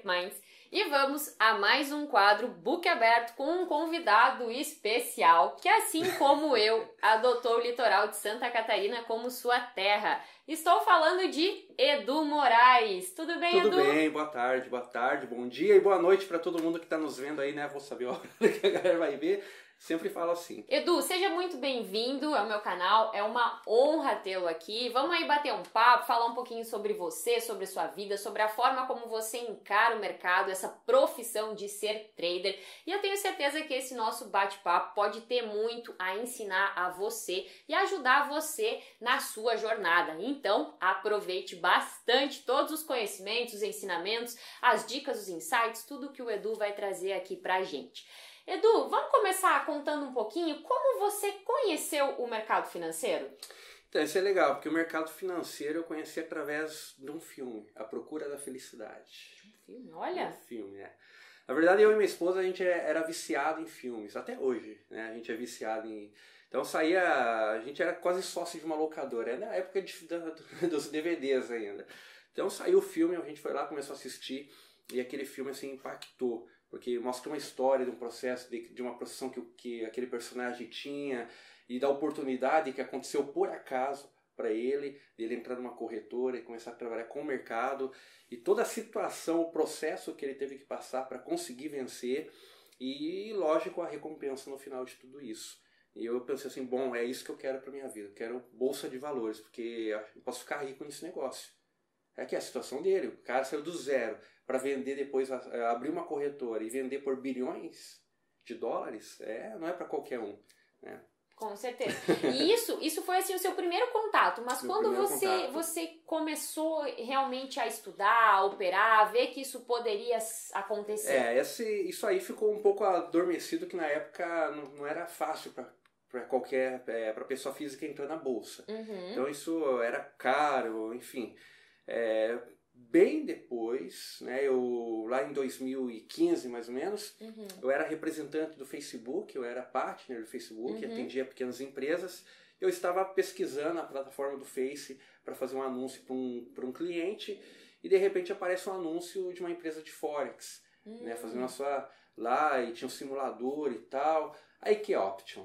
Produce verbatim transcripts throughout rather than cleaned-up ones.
Market Minds e vamos a mais um quadro Book Aberto com um convidado especial que, assim como eu, adotou o litoral de Santa Catarina como sua terra. Estou falando de Edu Moraes. Tudo bem, Tudo Edu? Tudo bem, boa tarde, boa tarde, bom dia e boa noite para todo mundo que está nos vendo aí, né? Vou saber a hora que a galera vai ver. Sempre falo assim. Edu, seja muito bem-vindo ao meu canal, é uma honra tê-lo aqui. Vamos aí bater um papo, falar um pouquinho sobre você, sobre sua vida, sobre a forma como você encara o mercado, essa profissão de ser trader. E eu tenho certeza que esse nosso bate-papo pode ter muito a ensinar a você e ajudar você na sua jornada. Então, aproveite bastante todos os conhecimentos, os ensinamentos, as dicas, os insights, tudo que o Edu vai trazer aqui pra gente. Edu, vamos começar contando um pouquinho como você conheceu o mercado financeiro? Então, isso é legal, porque o mercado financeiro eu conheci através de um filme, A Procura da Felicidade. Um filme? Olha! Um filme, é. Na verdade, eu e minha esposa, a gente era viciado em filmes, até hoje, né? A gente é viciado em... Então, saía... A gente era quase sócio de uma locadora, era na época de, da, dos D V Ds ainda. Então, saiu o filme, a gente foi lá, começou a assistir, e aquele filme, assim, impactou. Porque mostra uma história de um processo, de, de uma profissão que, que aquele personagem tinha e da oportunidade que aconteceu por acaso para ele, dele entrar numa corretora e começar a trabalhar com o mercado e toda a situação, o processo que ele teve que passar para conseguir vencer e, lógico, a recompensa no final de tudo isso. E eu pensei assim, bom, é isso que eu quero para minha vida, eu quero bolsa de valores, porque eu posso ficar rico nesse negócio. É que é a situação dele, o cara saiu do zero para vender depois, abrir uma corretora e vender por bilhões de dólares, é, não é para qualquer um, né? Com certeza. E isso, isso foi assim o seu primeiro contato, mas Meu quando você, contato. você começou realmente a estudar, a operar, a ver que isso poderia acontecer? É, esse, isso aí ficou um pouco adormecido, que na época não, não era fácil para para qualquer, é, para pessoa física entrar na bolsa. Uhum. Então isso era caro, enfim. É, bem depois, né, eu, lá em dois mil e quinze mais ou menos, uhum. eu era representante do Facebook, eu era partner do Facebook, uhum. atendia pequenas empresas. Eu estava pesquisando a plataforma do Face para fazer um anúncio para um, para um cliente e de repente aparece um anúncio de uma empresa de Forex, uhum. né, fazendo a sua lá e tinha um simulador e tal. A Ike Option.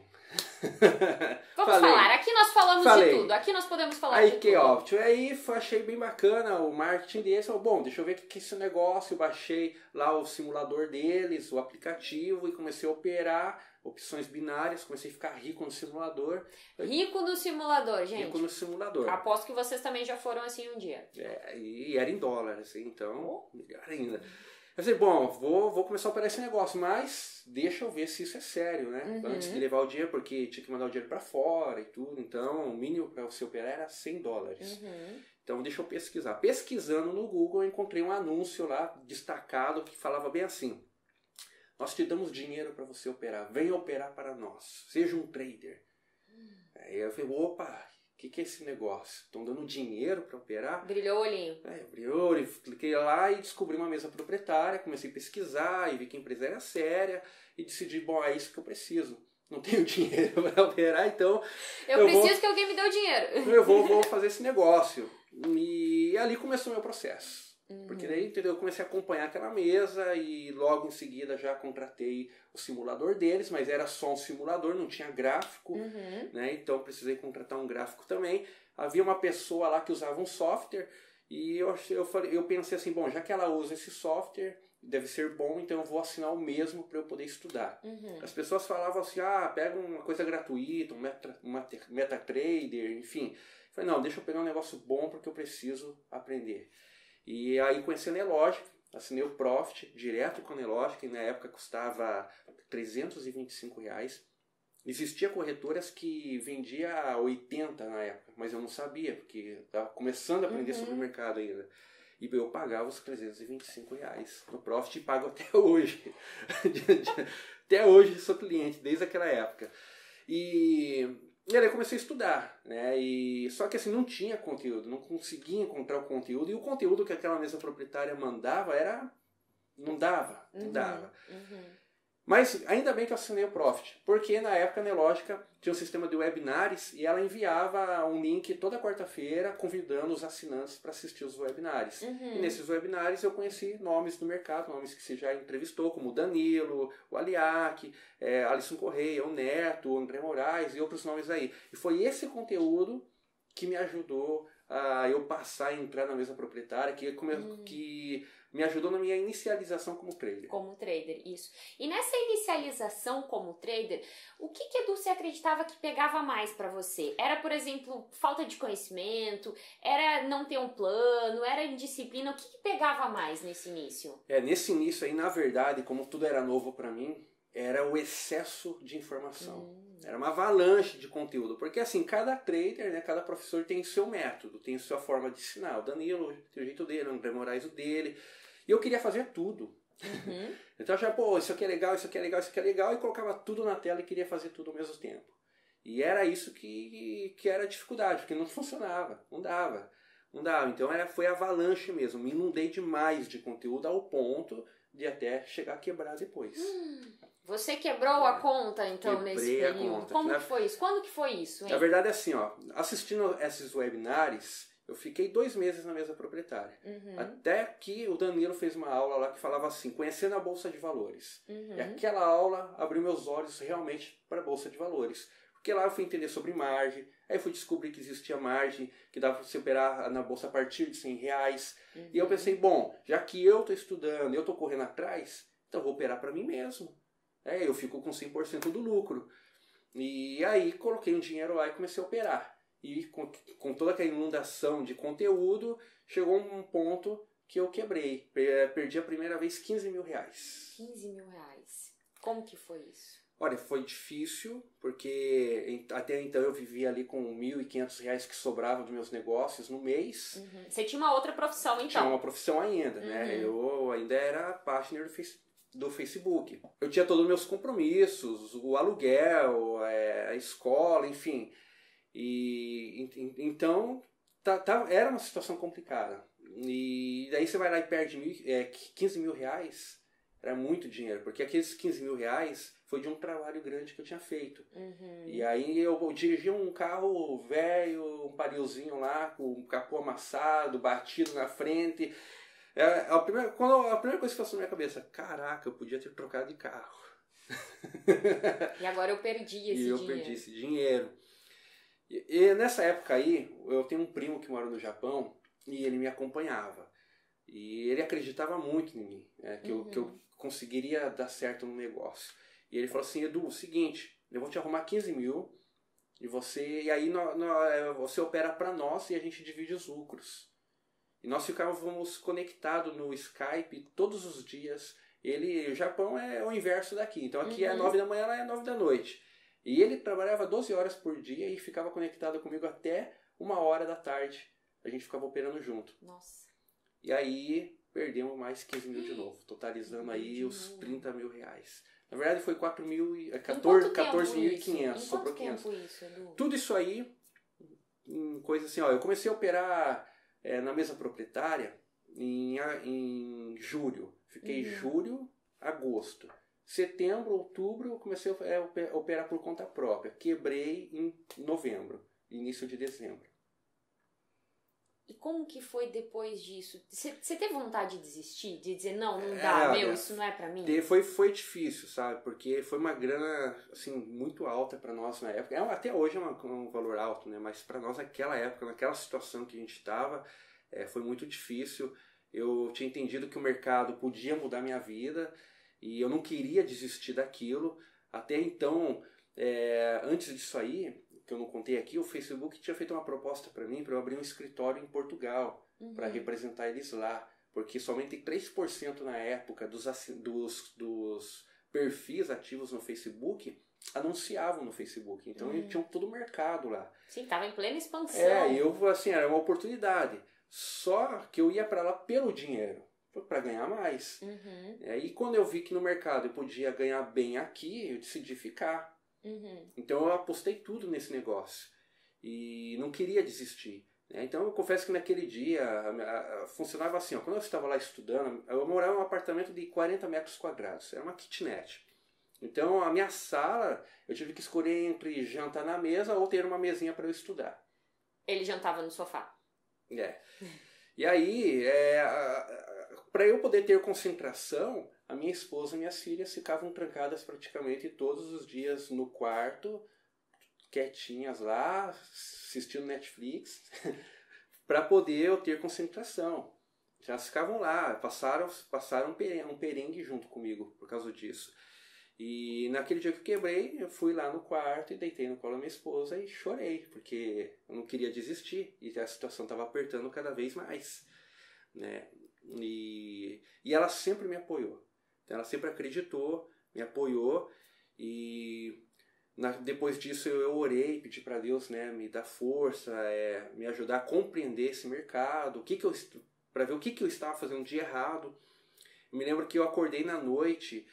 Vamos Falei. falar, aqui nós falamos Falei. de tudo, aqui nós podemos falar a de Ike tudo. Option. Aí foi, achei bem bacana o marketing deles. Falei, bom, deixa eu ver o que é esse negócio. Eu baixei lá o simulador deles, o aplicativo, e comecei a operar opções binárias. Comecei a ficar rico no simulador. Rico no simulador, gente. Rico no simulador. Aposto que vocês também já foram assim um dia. É, e era em dólar, assim, então, oh. melhor ainda. Eu falei, bom, vou, vou começar a operar esse negócio, mas deixa eu ver se isso é sério, né? Uhum. Antes de levar o dinheiro, porque tinha que mandar o dinheiro para fora e tudo, então o mínimo para você operar era cem dólares. Uhum. Então deixa eu pesquisar. Pesquisando no Google, eu encontrei um anúncio lá, destacado, que falava bem assim: nós te damos dinheiro para você operar, venha operar para nós, seja um trader. Uhum. Aí eu falei, opa... O que, que é esse negócio? Estão dando dinheiro para operar? Brilhou o olhinho. É, brilhou, eu cliquei lá e descobri uma mesa proprietária, comecei a pesquisar e vi que a empresa era séria e decidi, bom, é isso que eu preciso. Não tenho dinheiro para operar, então... Eu, eu preciso vou, que alguém me dê o dinheiro. Eu vou, vou fazer esse negócio. E ali começou o meu processo. Uhum. Porque daí, entendeu, eu comecei a acompanhar aquela mesa e logo em seguida já contratei o simulador deles, mas era só um simulador, não tinha gráfico, uhum. né? Então precisei contratar um gráfico também. Havia uma pessoa lá que usava um software e eu, eu, falei, eu pensei assim, bom, já que ela usa esse software, deve ser bom, então eu vou assinar o mesmo para eu poder estudar. Uhum. As pessoas falavam assim, ah, pega uma coisa gratuita, um meta, uma MetaTrader, enfim. Eu falei, não, deixa eu pegar um negócio bom porque eu preciso aprender. E aí conheci a Nelogic, assinei o Profit direto com a Nelogic, que na época custava trezentos e vinte e cinco reais. Existia corretoras que vendia a oitenta na época, mas eu não sabia, porque estava começando a aprender uhum. sobre o mercado ainda. E eu pagava os trezentos e vinte e cinco reais no Profit e pago até hoje. Até hoje sou cliente, desde aquela época. E... E aí eu comecei a estudar, né? E, só que assim, não tinha conteúdo, não conseguia encontrar o conteúdo. E o conteúdo que aquela mesa proprietária mandava era... Não dava, não uhum, dava. Uhum. Mas ainda bem que eu assinei o Profit, porque na época a Nelogica tinha um sistema de webinars e ela enviava um link toda quarta-feira convidando os assinantes para assistir os webinars. Uhum. E nesses webinars eu conheci nomes do mercado, nomes que você já entrevistou, como o Danilo, o Aliac, é, Alisson Correia, o Neto, o André Moraes e outros nomes aí. E foi esse conteúdo que me ajudou a eu passar e entrar na mesa proprietária, que, Hum. que me ajudou na minha inicialização como trader. Como trader, isso. E nessa inicialização como trader, o que que, Edu, você acreditava que pegava mais para você? Era, por exemplo, falta de conhecimento? Era não ter um plano? Era indisciplina? O que que pegava mais nesse início? É, nesse início aí, na verdade, como tudo era novo para mim, era o excesso de informação. Hum. Era uma avalanche de conteúdo. Porque assim, cada trader, né, cada professor tem o seu método, tem a sua forma de ensinar. O Danilo tem o jeito dele, o André Moraes o dele. E eu queria fazer tudo. Uhum. Então eu achava, pô, isso aqui é legal, isso aqui é legal, isso aqui é legal, e colocava tudo na tela e queria fazer tudo ao mesmo tempo. E era isso que, que era a dificuldade, porque não funcionava, não dava. Não dava. Então era, foi avalanche mesmo. Me inundei demais de conteúdo ao ponto de até chegar a quebrar depois. Hum. Você quebrou é, a conta, então, nesse período? A conta. Como Na, que foi isso? Quando que foi isso, hein? Na verdade, é assim, ó, assistindo esses webinars, eu fiquei dois meses na mesa proprietária. Uhum. Até que o Danilo fez uma aula lá que falava assim, conhecendo a Bolsa de Valores. Uhum. E aquela aula abriu meus olhos realmente para a Bolsa de Valores. Porque lá eu fui entender sobre margem, aí eu fui descobrir que existia margem, que dava para você operar na Bolsa a partir de cem reais. Uhum. E eu pensei, bom, já que eu estou estudando, eu estou correndo atrás, então eu vou operar para mim mesmo. É, eu fico com cem por cento do lucro. E aí coloquei um dinheiro lá e comecei a operar. E com, com toda aquela inundação de conteúdo, chegou um ponto que eu quebrei. Perdi a primeira vez quinze mil reais. quinze mil reais. Como que foi isso? Olha, foi difícil, porque até então eu vivia ali com mil e quinhentos reais que sobravam dos meus negócios no mês. Uhum. Você tinha uma outra profissão, então? Tinha uma profissão ainda, uhum. né? Eu ainda era partner do Facebook. do Facebook. Eu tinha todos os meus compromissos, o aluguel, a escola, enfim. E então tá, tá, era uma situação complicada. E daí você vai lá e perde mil, é, quinze mil reais, era muito dinheiro, porque aqueles quinze mil reais foi de um trabalho grande que eu tinha feito. Uhum. E aí eu dirigia um carro velho, um parilzinho lá, com o capô amassado, batido na frente. É, a, primeira, quando, a primeira coisa que passou na minha cabeça, caraca, eu podia ter trocado de carro. E agora eu perdi esse e eu dinheiro. perdi esse dinheiro. E, e nessa época aí, eu tenho um primo que mora no Japão e ele me acompanhava. E ele acreditava muito em mim, né, que, uhum. eu, que eu conseguiria dar certo no negócio. E ele falou assim, Edu, o seguinte, eu vou te arrumar quinze mil e, você, e aí no, no, você opera para nós e a gente divide os lucros. E nós ficávamos conectados no Skype todos os dias. Ele, o Japão é o inverso daqui. Então aqui uhum. é nove da manhã, lá é nove da noite. E ele trabalhava doze horas por dia e ficava conectado comigo até uma hora da tarde. A gente ficava operando junto. Nossa. E aí perdemos mais quinze mil de novo. Totalizando aí os trinta mil reais. Na verdade foi quatro mil e quatorze mil e quinhentos. Sobrou quinhentos. Isso, Edu? Tudo isso aí, em coisa assim, ó. Eu comecei a operar... É, na mesa proprietária em, em julho. Fiquei uhum. julho, agosto. Setembro, outubro eu comecei a operar por conta própria. Quebrei em novembro, início de dezembro. E como que foi depois disso? Você teve vontade de desistir? De dizer, não, não dá, é, meu, isso não é pra mim? Foi, foi difícil, sabe? Porque foi uma grana, assim, muito alta pra nós na época. É, até hoje é uma, um valor alto, né? Mas pra nós naquela época, naquela situação que a gente estava, é, foi muito difícil. Eu tinha entendido que o mercado podia mudar minha vida e eu não queria desistir daquilo. Até então, é, antes disso aí... que eu não contei aqui, o Facebook tinha feito uma proposta para mim para eu abrir um escritório em Portugal, uhum. para representar eles lá, porque somente três por cento na época dos, dos, dos perfis ativos no Facebook anunciavam no Facebook, então uhum. eles tinham todo o mercado lá. Sim, estava em plena expansão. É, e eu, assim, era uma oportunidade, só que eu ia para lá pelo dinheiro, para ganhar mais. Uhum. É, e quando eu vi que no mercado eu podia ganhar bem aqui, eu decidi ficar. Uhum. Então eu apostei tudo nesse negócio e não queria desistir, né? Então eu confesso que naquele dia a, a, funcionava assim, ó, quando eu estava lá estudando, eu morava em um apartamento de quarenta metros quadrados, era uma kitnet. Então, a minha sala, eu tive que escolher entre jantar na mesa ou ter uma mesinha para eu estudar. Ele jantava no sofá. É. E aí, é, para eu poder ter concentração, a minha esposa e minhas filhas ficavam trancadas praticamente todos os dias no quarto, quietinhas lá, assistindo Netflix, para poder eu ter concentração. Já ficavam lá, passaram, passaram um perengue junto comigo por causa disso. E naquele dia que eu quebrei, eu fui lá no quarto e deitei no colo da minha esposa e chorei, porque eu não queria desistir e a situação estava apertando cada vez mais, né? E, e ela sempre me apoiou, ela sempre acreditou, me apoiou e na, depois disso eu, eu orei, pedi para Deus, né, me dar força, é, me ajudar a compreender esse mercado, o que que eu, para ver o que, que eu estava fazendo de errado. Eu me lembro que eu acordei na noite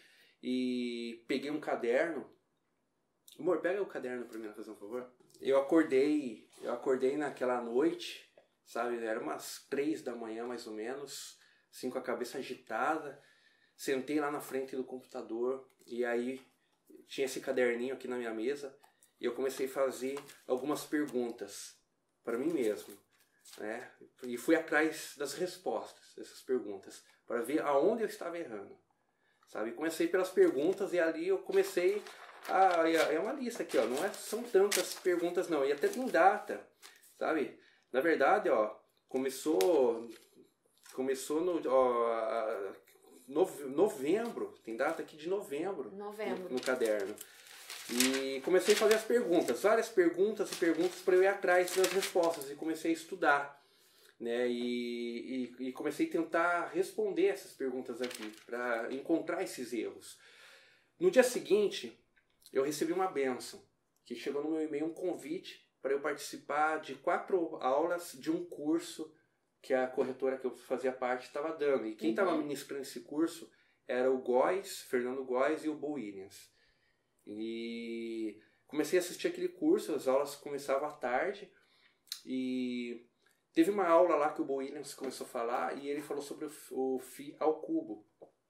e peguei um caderno. Amor, pega o caderno pra mim, fazer um favor. Eu acordei, eu acordei naquela noite, sabe? Era umas três da manhã, mais ou menos, assim, com a cabeça agitada. Sentei lá na frente do computador e aí tinha esse caderninho aqui na minha mesa e eu comecei a fazer algumas perguntas para mim mesmo, né? E fui atrás das respostas dessas perguntas para ver aonde eu estava errando. Sabe? Comecei pelas perguntas e ali eu comecei a... É uma lista aqui, ó. Não é, são tantas perguntas não. E até tem data, sabe? Na verdade, ó, começou... Começou no... Ó, novembro. Tem data aqui de novembro. Novembro. No, no caderno. E comecei a fazer as perguntas. Várias perguntas e perguntas para eu ir atrás das respostas. E comecei a estudar. Né, e, e, e comecei a tentar responder essas perguntas aqui, para encontrar esses erros. No dia seguinte, eu recebi uma bênção, que chegou no meu e-mail um convite para eu participar de quatro aulas de um curso que a corretora que eu fazia parte estava dando. E quem estava uhum. ministrando esse curso era o Góes, Fernando Góes e o Bo Williams. E comecei a assistir aquele curso, as aulas começavam à tarde, e teve uma aula lá que o Bo Williams começou a falar e ele falou sobre o Φ ao cubo.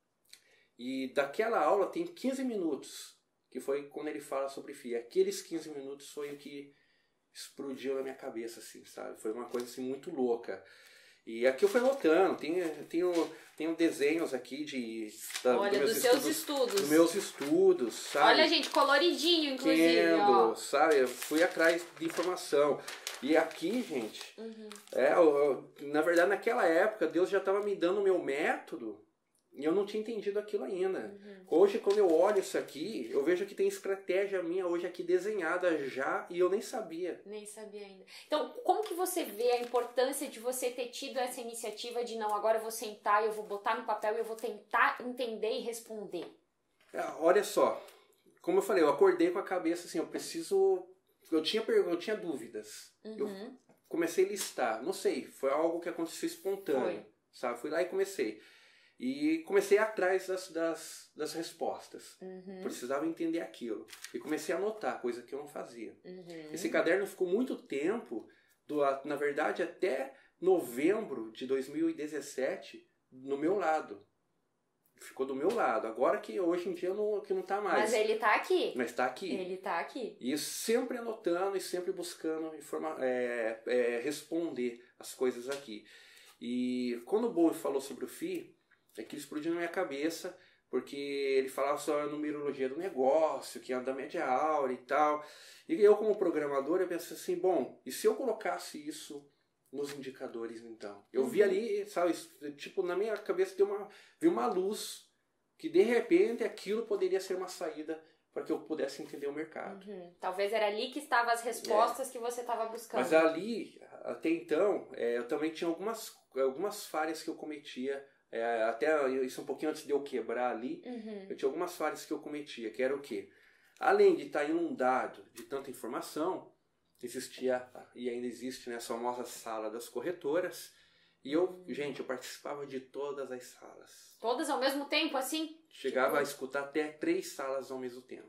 E daquela aula tem quinze minutos, que foi quando ele fala sobre Φ. Aqueles quinze minutos foi o que explodiu na minha cabeça, assim, sabe? Foi uma coisa assim, muito louca. E aqui eu fui anotando, tenho, tenho, tenho desenhos aqui de... Da, Olha, do dos estudos, seus estudos. Dos meus estudos, sabe? Olha, gente, coloridinho, inclusive, Tendo, ó. sabe? Eu fui atrás de informação. E aqui, gente, uhum. é, eu, eu, na verdade, naquela época, Deus já estava me dando o meu método e eu não tinha entendido aquilo ainda. Uhum. Hoje, quando eu olho isso aqui, eu vejo que tem estratégia minha hoje aqui desenhada já e eu nem sabia. Nem sabia ainda. Então, como que você vê a importância de você ter tido essa iniciativa de não, agora eu vou sentar, eu vou botar no papel e eu vou tentar entender e responder? É, olha só, como eu falei, eu acordei com a cabeça assim, eu preciso... Eu tinha, eu tinha dúvidas. Uhum. Eu comecei a listar. Não sei, foi algo que aconteceu espontâneo. Foi. Sabe? Fui lá e comecei. E comecei atrás das, das, das respostas. Uhum. Precisava entender aquilo. E comecei a anotar, coisa que eu não fazia. Uhum. Esse caderno ficou muito tempo, do, na verdade até novembro de dois mil e dezessete, no meu lado. Ficou do meu lado. Agora que hoje em dia não, que não tá mais. Mas ele tá aqui. Mas tá aqui. Ele tá aqui. E sempre anotando e sempre buscando informa é, é, responder as coisas aqui. E quando o Bo falou sobre o Φ, aquilo explodiu na minha cabeça, porque ele falava sobre a numerologia do negócio, que é da média áurea e tal. E eu, como programador, eu pensei assim, bom, e se eu colocasse isso nos indicadores, então? Eu uhum. vi ali, sabe, tipo, na minha cabeça deu uma, veio uma luz que, de repente, aquilo poderia ser uma saída para que eu pudesse entender o mercado. Uhum. Talvez era ali que estavam as respostas é. que você estava buscando. Mas ali, até então, é, eu também tinha algumas, algumas falhas que eu cometia, é, até isso um pouquinho antes de eu quebrar ali, uhum. eu tinha algumas falhas que eu cometia, que era o quê? Além de estar inundado de tanta informação, existia e ainda existe, né, a famosa sala das corretoras, e eu, hum. gente, eu participava de todas as salas. Todas ao mesmo tempo, assim? Chegava tipo... a escutar até três salas ao mesmo tempo.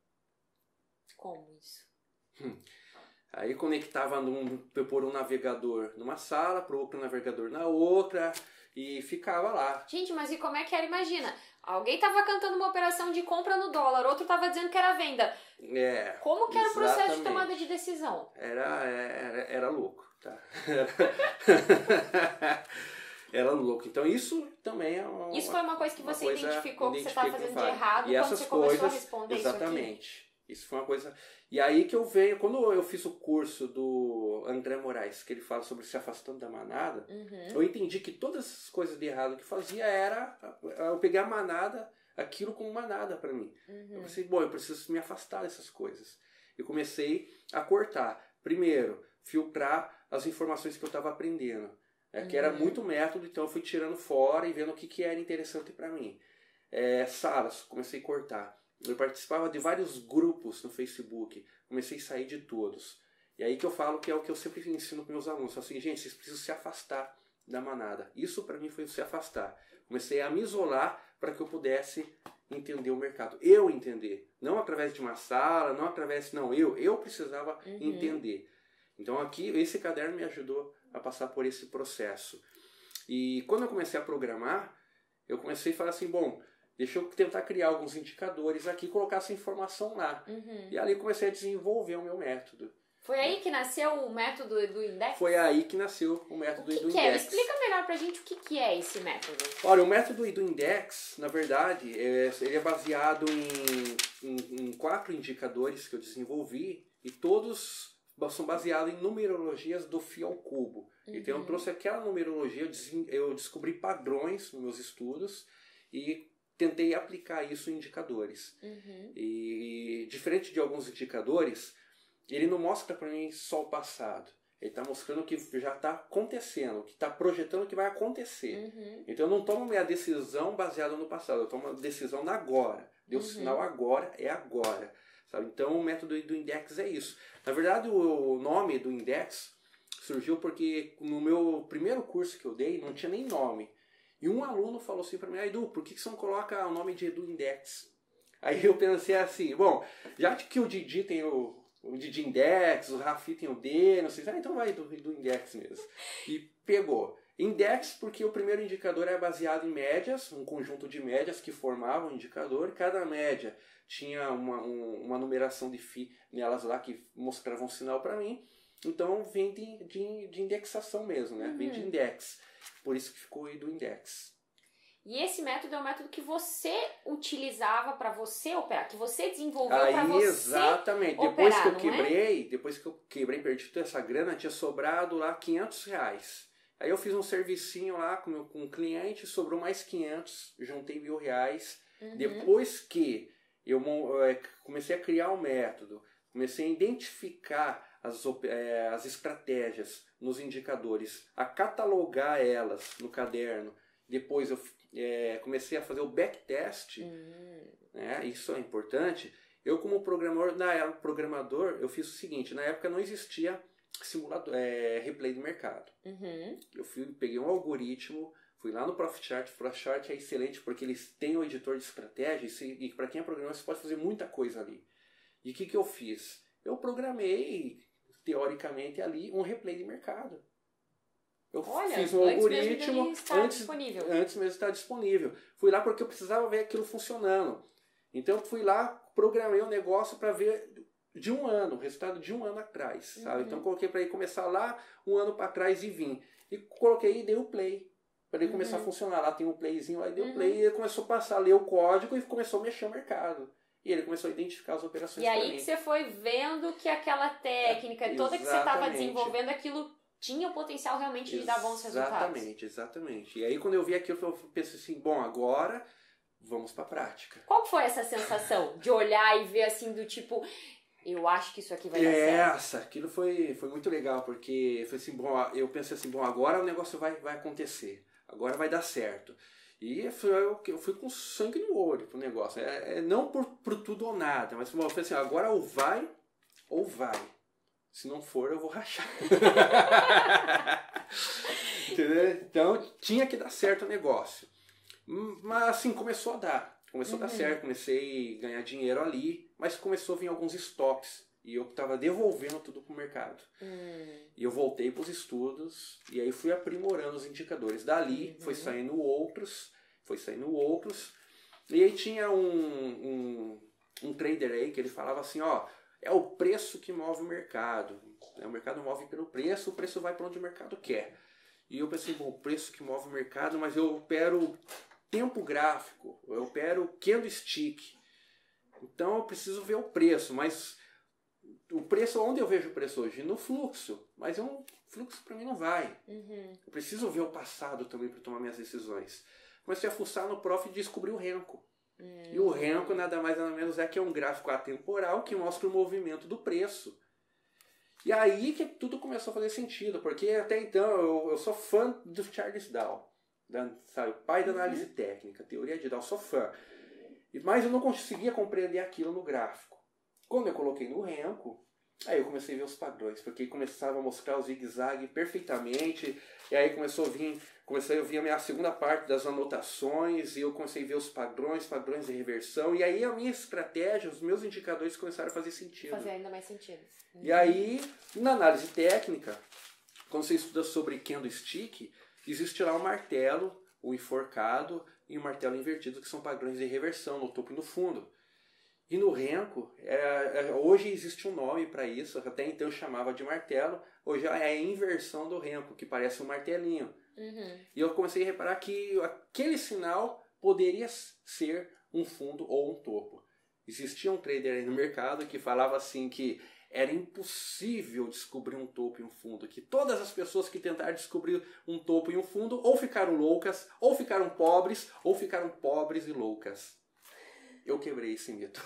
Como isso? Hum. Aí conectava num, por um navegador numa sala, para o outro navegador na outra, e ficava lá. Gente, mas e como é que era? Imagina, Alguém tava cantando uma operação de compra no dólar, outro tava dizendo que era venda. É, Como que era exatamente. o processo de tomada de decisão? Era, era, era louco, tá? Era louco. Então isso também é uma... Isso foi uma coisa que você coisa, identificou que você estava fazendo de errado. errado e quando essas você começou coisas, a responder exatamente. isso aqui? Isso foi uma coisa... E aí que eu venho... Quando eu fiz o curso do André Moraes, que ele fala sobre se afastando da manada, Uhum. eu entendi que todas essas coisas de errado que fazia era... Eu peguei a manada, aquilo como manada para mim. Uhum. Eu pensei, bom, eu preciso me afastar dessas coisas. E comecei a cortar. Primeiro, filtrar as informações que eu estava aprendendo. É, que era muito método, então eu fui tirando fora e vendo o que, que era interessante para mim. É, salas, comecei a cortar. Eu participava de vários grupos no Facebook, comecei a sair de todos. E aí que eu falo que é o que eu sempre ensino para meus alunos. Assim, gente, vocês precisam se afastar da manada. Isso para mim foi se afastar. Comecei a me isolar para que eu pudesse entender o mercado. Eu entender. Não através de uma sala, não através... Não, eu. Eu precisava uhum. entender. Então aqui, esse caderno me ajudou a passar por esse processo. E quando eu comecei a programar, eu comecei a falar assim, bom, deixa eu tentar criar alguns indicadores aqui e colocar essa informação lá. Uhum. E ali comecei a desenvolver o meu método. Foi aí que nasceu o método do Index? Foi aí que nasceu o método o que do que Index. É? Explica melhor pra gente o que, que é esse método. Olha, o método do Index, na verdade, é, ele é baseado em, em, em quatro indicadores que eu desenvolvi e todos são baseados em numerologias do fio ao cubo. Uhum. Então eu trouxe aquela numerologia, eu, des, eu descobri padrões nos meus estudos e tentei aplicar isso em indicadores. Uhum. E, e diferente de alguns indicadores, ele não mostra para mim só o passado. Ele está mostrando o que já está acontecendo, que está projetando o que vai acontecer. Uhum. Então eu não tomo minha decisão baseada no passado, eu tomo a decisão na agora. Deu uhum. sinal agora, é agora. Sabe? Então o método do Index é isso. Na verdade o nome do Index surgiu porque no meu primeiro curso que eu dei não tinha nem nome. E um aluno falou assim para mim, ah, Edu, por que você não coloca o nome de Edu Index? Aí eu pensei assim, bom, já que o Didi tem o, o Didi Index, o Rafi tem o D, não sei, ah, então vai do, do Index mesmo. E pegou. Index porque o primeiro indicador é baseado em médias, um conjunto de médias que formavam o indicador, e cada média tinha uma, um, uma numeração de Φ nelas lá que mostravam um sinal para mim. Então vem de, de, de indexação mesmo, né? Uhum. Vem de index. Por isso que ficou aí do Index. E esse método é um método que você utilizava para você operar, que você desenvolveu para você exatamente. operar, Depois que eu não quebrei, é? depois que eu quebrei, perdi toda essa grana, tinha sobrado lá quinhentos reais. Aí eu fiz um servicinho lá com, meu, com um cliente, sobrou mais quinhentos, juntei mil reais. Uhum. Depois que eu comecei a criar um método, comecei a identificar as, é, as estratégias nos indicadores, a catalogar elas no caderno. Depois eu é, comecei a fazer o backtest, uhum. né? Isso é importante. Eu como programador, na, programador, eu fiz o seguinte, na época não existia simulador, é, replay do mercado. Uhum. Eu fui, peguei um algoritmo, fui lá no ProfitChart. O ProfitChart é excelente porque eles têm o editor de estratégia e, e para quem é programador você pode fazer muita coisa ali. E o que, que eu fiz? Eu programei, teoricamente, ali um replay de mercado. Eu Olha, fiz um antes algoritmo mesmo estar antes, disponível. antes mesmo de estar disponível. Fui lá porque eu precisava ver aquilo funcionando. Então eu fui lá, programei um negócio para ver de um ano, o resultado de um ano atrás. Sabe? Uhum. Então coloquei para ele começar lá um ano para trás e vim. E coloquei e dei o play. Para ele uhum. começar a funcionar. Lá tem um playzinho, aí dei o uhum. play e ele começou a passar, ler o código e começou a mexer o mercado. E ele começou a identificar as operações. E aí que você foi vendo que aquela técnica é, toda que você estava desenvolvendo, aquilo tinha o potencial realmente de dar bons resultados. Exatamente, exatamente. E aí quando eu vi aquilo, eu pensei assim, bom, agora vamos para a prática. Qual foi essa sensação de olhar e ver assim do tipo, eu acho que isso aqui vai dar certo? Essa, aquilo foi, foi muito legal, porque foi assim, bom, eu pensei assim, bom, agora o negócio vai, vai acontecer, agora vai dar certo. E eu fui, eu fui com sangue no olho pro negócio. É, é, não por, por tudo ou nada, mas eu falei assim, agora ou vai ou vai. Se não for, eu vou rachar. Entendeu? Então, tinha que dar certo o negócio. Mas, assim, começou a dar. Começou uhum. a dar certo. Comecei a ganhar dinheiro ali. Mas começou a vir alguns stops. E eu estava devolvendo tudo pro mercado. Uhum. E eu voltei pros estudos. E aí fui aprimorando os indicadores. Dali, uhum. foi saindo outros. Foi saindo outros. E aí tinha um, um, um trader aí que ele falava assim, ó, é o preço que move o mercado. O mercado move pelo preço, o preço vai para onde o mercado quer. E eu pensei, bom, o preço que move o mercado, mas eu opero tempo gráfico, eu opero candlestick. Então eu preciso ver o preço, mas o preço, onde eu vejo o preço hoje? No fluxo. Mas o fluxo para mim não vai. Uhum. Eu preciso ver o passado também para tomar minhas decisões. Comecei a fuçar no Profit e descobri o Renko. Uhum. E o Renko nada mais nada menos é que é um gráfico atemporal que mostra o movimento do preço. E aí que tudo começou a fazer sentido, porque até então eu, eu sou fã do Charles Dow, da, sabe, pai da análise uhum. técnica, teoria de Dow, sou fã. Mas eu não conseguia compreender aquilo no gráfico. Quando eu coloquei no Renko, aí eu comecei a ver os padrões, porque começava a mostrar o zigue-zague perfeitamente, e aí começou a vir, comecei a ver a minha segunda parte das anotações, e eu comecei a ver os padrões, padrões de reversão, e aí a minha estratégia, os meus indicadores começaram a fazer sentido. Fazer ainda mais sentido. Uhum. E aí, na análise técnica, quando você estuda sobre candlestick, existe lá o martelo, o enforcado e o martelo invertido, que são padrões de reversão no topo e no fundo. E no Renko, é, é, hoje existe um nome para isso, até então eu chamava de martelo, hoje é a inversão do Renko, que parece um martelinho. Uhum. E eu comecei a reparar que aquele sinal poderia ser um fundo ou um topo. Existia um trader aí no mercado que falava assim que era impossível descobrir um topo e um fundo, que todas as pessoas que tentaram descobrir um topo e um fundo ou ficaram loucas, ou ficaram pobres, ou ficaram pobres e loucas. Eu quebrei esse mito.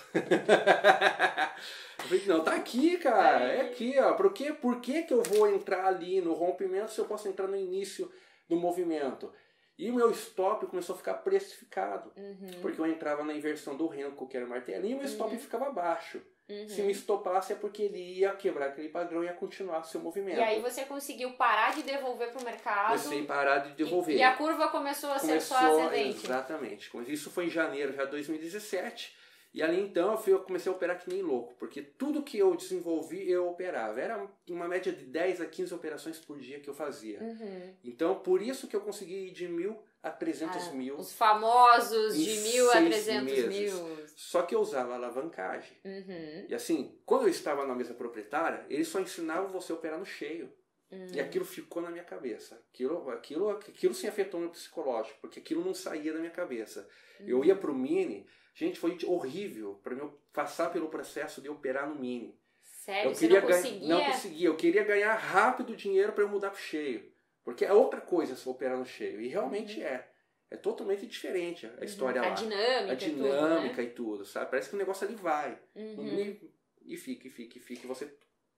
Eu falei, não, tá aqui, cara, é aqui, ó. Por que, por que que eu vou entrar ali no rompimento se eu posso entrar no início do movimento? E o meu stop começou a ficar precificado, uhum. porque eu entrava na inversão do Renko, que era o martelinho, e o meu stop uhum. ficava baixo. Uhum. Se me estopasse é porque ele ia quebrar aquele padrão e ia continuar o seu movimento. E aí você conseguiu parar de devolver para o mercado. Comecei a parar de devolver. E, e a curva começou a começou, ser só ascendente. Exatamente. Isso foi em janeiro já de dois mil e dezessete. E ali então eu, fui, eu comecei a operar que nem louco. Porque tudo que eu desenvolvi eu operava. Era uma média de dez a quinze operações por dia que eu fazia. Uhum. Então por isso que eu consegui ir de mil a trezentos ah, mil. Os famosos de mil a trezentos mil. Só que eu usava alavancagem. Uhum. E assim, quando eu estava na mesa proprietária, eles só ensinavam você a operar no cheio. Uhum. E aquilo ficou na minha cabeça. Aquilo, aquilo, aquilo sim afetou o meu psicológico, porque aquilo não saía da minha cabeça. Uhum. Eu ia pro mini, gente, foi horrível para eu passar pelo processo de operar no mini. Sério? Eu queria você não conseguia? Não conseguia. Eu queria ganhar rápido dinheiro para eu mudar pro cheio. Porque é outra coisa se operar no cheio. E realmente uhum. é. É totalmente diferente a história uhum. lá. A dinâmica, a dinâmica e tudo, né? e tudo, sabe? Parece que o negócio ali vai. Uhum. E, e fica, e fica, e fica. E você...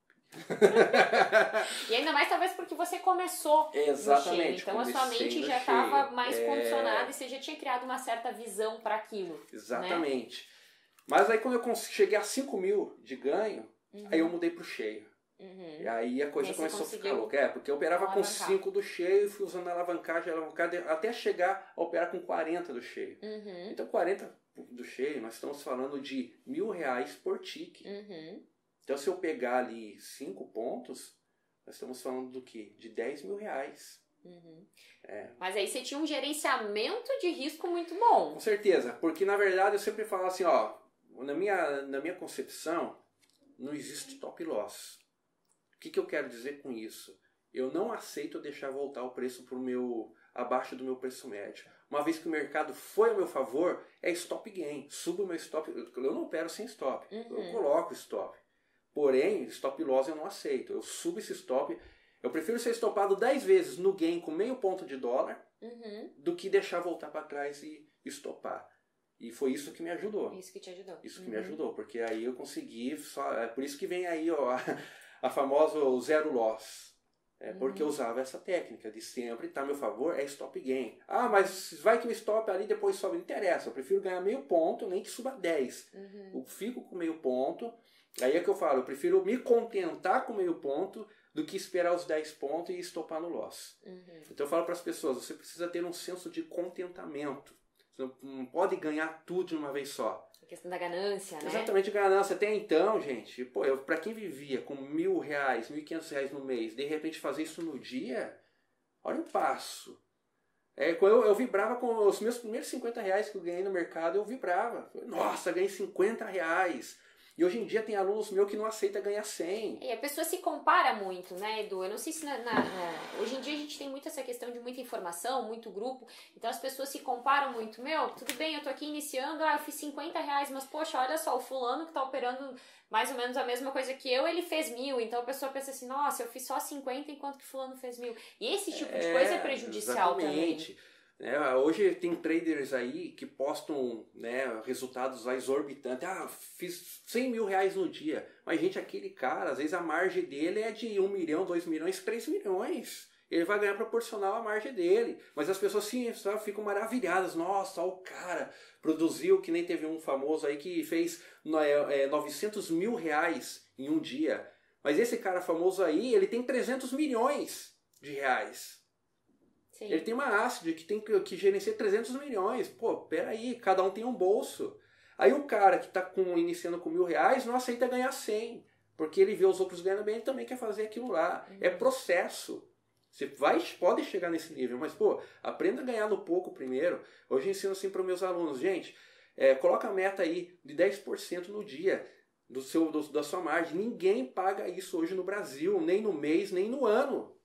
E ainda mais talvez porque você começou Exatamente, no cheio. Então a sua mente já estava mais é... condicionada e você já tinha criado uma certa visão para aquilo. Exatamente. Né? Mas aí quando eu cheguei a cinco mil de ganho, uhum. aí eu mudei pro cheio. Uhum. E aí a coisa e começou a ficar louca. É, porque eu operava com cinco do cheio e fui usando a alavancagem, a alavancagem até chegar a operar com quarenta do cheio. Uhum. Então quarenta do cheio, nós estamos falando de mil reais por tique. Uhum. Então se eu pegar ali cinco pontos, nós estamos falando do quê? De dez mil reais. Uhum. É. Mas aí você tinha um gerenciamento de risco muito bom. Com certeza, porque na verdade eu sempre falo assim, ó, na minha, na minha concepção, não existe top loss. O que, que eu quero dizer com isso? Eu não aceito deixar voltar o preço pro meu, abaixo do meu preço médio. Uma vez que o mercado foi a meu favor, é stop gain. Subo o meu stop. Eu não opero sem stop. Uhum. Eu coloco stop. Porém, stop loss eu não aceito. Eu subo esse stop. Eu prefiro ser stopado dez vezes no gain com meio ponto de dólar uhum. do que deixar voltar para trás e stopar. E foi isso que me ajudou. Isso que te ajudou. Isso que uhum. me ajudou. Porque aí eu consegui... Só, é por isso que vem aí ó, a famosa zero loss. É porque uhum. eu usava essa técnica de sempre estar a meu favor, é stop gain. Ah, mas vai que o stop ali depois sobe. Não interessa, eu prefiro ganhar meio ponto, nem que suba dez. Uhum. Eu fico com meio ponto. Aí é que eu falo, eu prefiro me contentar com meio ponto do que esperar os dez pontos e estopar no loss. Uhum. Então eu falo para as pessoas, você precisa ter um senso de contentamento. Você não pode ganhar tudo de uma vez só. A questão da ganância, né? Exatamente, ganância. Até então, gente, pô, eu, pra quem vivia com mil reais, mil e quinhentos reais no mês, de repente fazer isso no dia, olha o passo. É, quando eu, eu vibrava com os meus primeiros cinquenta reais que eu ganhei no mercado, eu vibrava. Nossa, ganhei cinquenta reais. E hoje em dia tem alunos meus que não aceitam ganhar cem. E a pessoa se compara muito, né, Edu? Eu não sei se na, na, na... hoje em dia a gente tem muito essa questão de muita informação, muito grupo, então as pessoas se comparam muito. Meu, tudo bem, eu tô aqui iniciando, ah, eu fiz cinquenta reais, mas poxa, olha só, o fulano que tá operando mais ou menos a mesma coisa que eu, ele fez mil. Então a pessoa pensa assim, nossa, eu fiz só cinquenta enquanto que fulano fez mil. E esse tipo de coisa é prejudicial exatamente. também. É, hoje tem traders aí que postam, né, resultados lá exorbitantes. Ah, fiz cem mil reais no dia. Mas, gente, aquele cara, às vezes a margem dele é de um milhão, dois milhões, três milhões. Ele vai ganhar proporcional à margem dele. Mas as pessoas sim, sabe, ficam maravilhadas. Nossa, ó, o cara produziu, que nem teve um famoso aí que fez é, novecentos mil reais em um dia. Mas esse cara famoso aí, ele tem trezentos milhões de reais. Sim. Ele tem uma Acid que tem que, que gerenciar trezentos milhões. Pô, peraí, cada um tem um bolso. Aí o cara que está com, iniciando com mil reais não aceita ganhar cem. Porque ele vê os outros ganhando bem, ele também quer fazer aquilo lá. Uhum. É processo. Você vai, pode chegar nesse nível, mas pô, aprenda a ganhar no pouco primeiro. Hoje eu ensino assim para os meus alunos. Gente, é, coloca a meta aí de dez por cento no dia do seu, do, da sua margem. Ninguém paga isso hoje no Brasil, nem no mês, nem no ano.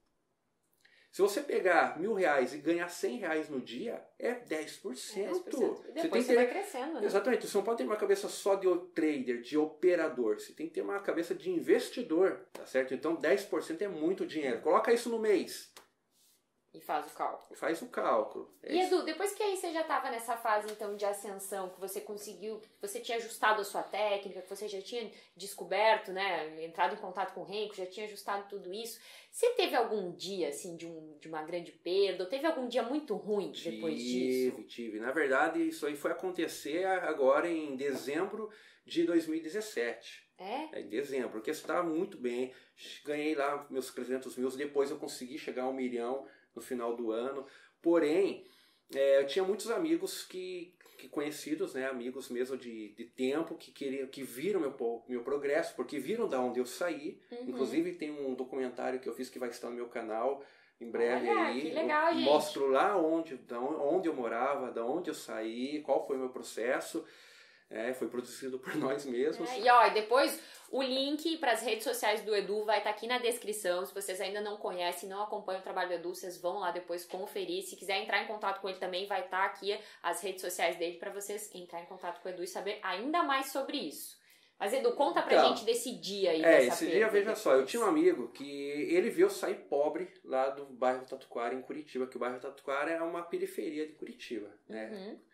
Se você pegar mil reais e ganhar cem reais no dia, é dez por cento. É dez por cento. E depois você, tem você ter... vai crescendo, né? Exatamente. Você não pode ter uma cabeça só de trader, de operador. Você tem que ter uma cabeça de investidor, tá certo? Então dez por cento é muito dinheiro. Coloca isso no mês. E faz o cálculo. Faz o cálculo. É e Edu, depois que aí você já estava nessa fase então de ascensão, que você conseguiu, que você tinha ajustado a sua técnica, que você já tinha descoberto, né, entrado em contato com o Renko, já tinha ajustado tudo isso, você teve algum dia assim de, um, de uma grande perda? Ou teve algum dia muito ruim depois disso? Tive, tive. Na verdade, isso aí foi acontecer agora em dezembro de dois mil e dezessete. É? É, em dezembro, porque eu estava muito bem, ganhei lá meus trezentos mil, depois eu consegui chegar a um milhão no final do ano. Porém, é, eu tinha muitos amigos que, que conhecidos, né, amigos mesmo de, de tempo, que queriam, que viram meu, meu progresso, porque viram da onde eu saí. Uhum. Inclusive tem um documentário que eu fiz que vai estar no meu canal em breve. Olha, aí. Que legal, gente. Mostro lá onde, da onde eu morava, da onde eu saí, qual foi o meu processo. É, foi produzido por nós mesmos. É, e ó, depois o link para as redes sociais do Edu vai estar tá aqui na descrição. Se vocês ainda não conhecem, não acompanham o trabalho do Edu, vocês vão lá depois conferir. Se quiser entrar em contato com ele também, vai estar tá aqui as redes sociais dele para vocês entrar em contato com o Edu e saber ainda mais sobre isso. Mas Edu, conta pra então, gente desse dia aí. É, esse dia, veja depois. Só, eu tinha um amigo que ele viu eu sair pobre lá do bairro Tatuquara, em Curitiba, que o bairro Tatuquara é uma periferia de Curitiba, né? Uhum.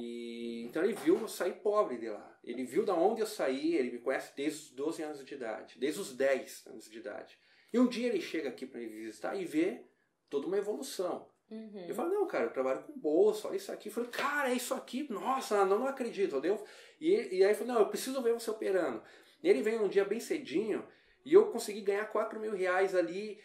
E, então ele viu eu sair pobre de lá. Ele viu da onde eu saí, ele me conhece desde os doze anos de idade, desde os dez anos de idade. E um dia ele chega aqui para me visitar e vê toda uma evolução. Uhum. Eu falo, não, cara, eu trabalho com bolsa, olha isso aqui. Eu falei, cara, é isso aqui? Nossa, não, não acredito. Entendeu? E, e aí eu falei, não, eu preciso ver você operando. E ele veio um dia bem cedinho e eu consegui ganhar quatro mil reais ali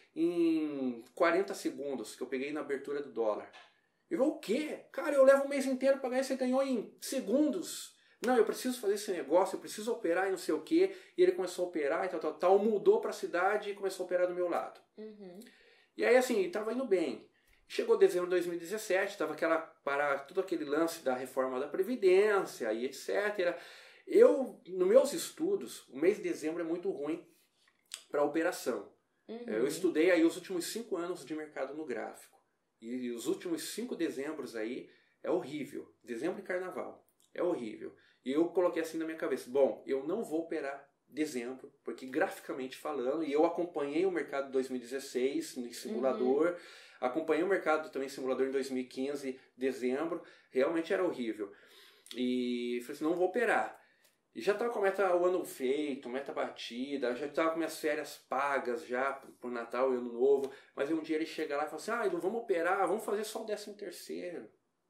em quarenta segundos, que eu peguei na abertura do dólar. Eu falei, o quê? Cara, eu levo um mês inteiro para ganhar, você ganhou em segundos. Não, eu preciso fazer esse negócio, eu preciso operar e não sei o quê. E ele começou a operar e tal, tal, tal. Mudou para a cidade e começou a operar do meu lado. Uhum. E aí, assim, estava indo bem. Chegou dezembro de dois mil e dezessete, estava aquela, para todo aquele lance da reforma da Previdência e etcétera. Eu, nos meus estudos, o mês de dezembro é muito ruim para operação. Uhum. Eu estudei aí os últimos cinco anos de mercado no gráfico. E os últimos cinco dezembros aí é horrível. Dezembro e carnaval. É horrível. E eu coloquei assim na minha cabeça, bom, eu não vou operar dezembro, porque graficamente falando, e eu acompanhei o mercado de dois mil e dezesseis em simulador, uhum. acompanhei o mercado também em simulador em dois mil e quinze, dezembro, realmente era horrível. E falei assim, não vou operar. E já estava com a meta, o ano feito, meta batida, já estava com minhas férias pagas já para o Natal e Ano Novo. Mas aí um dia ele chega lá e fala assim, ah, não vamos operar, vamos fazer só o décimo terceiro.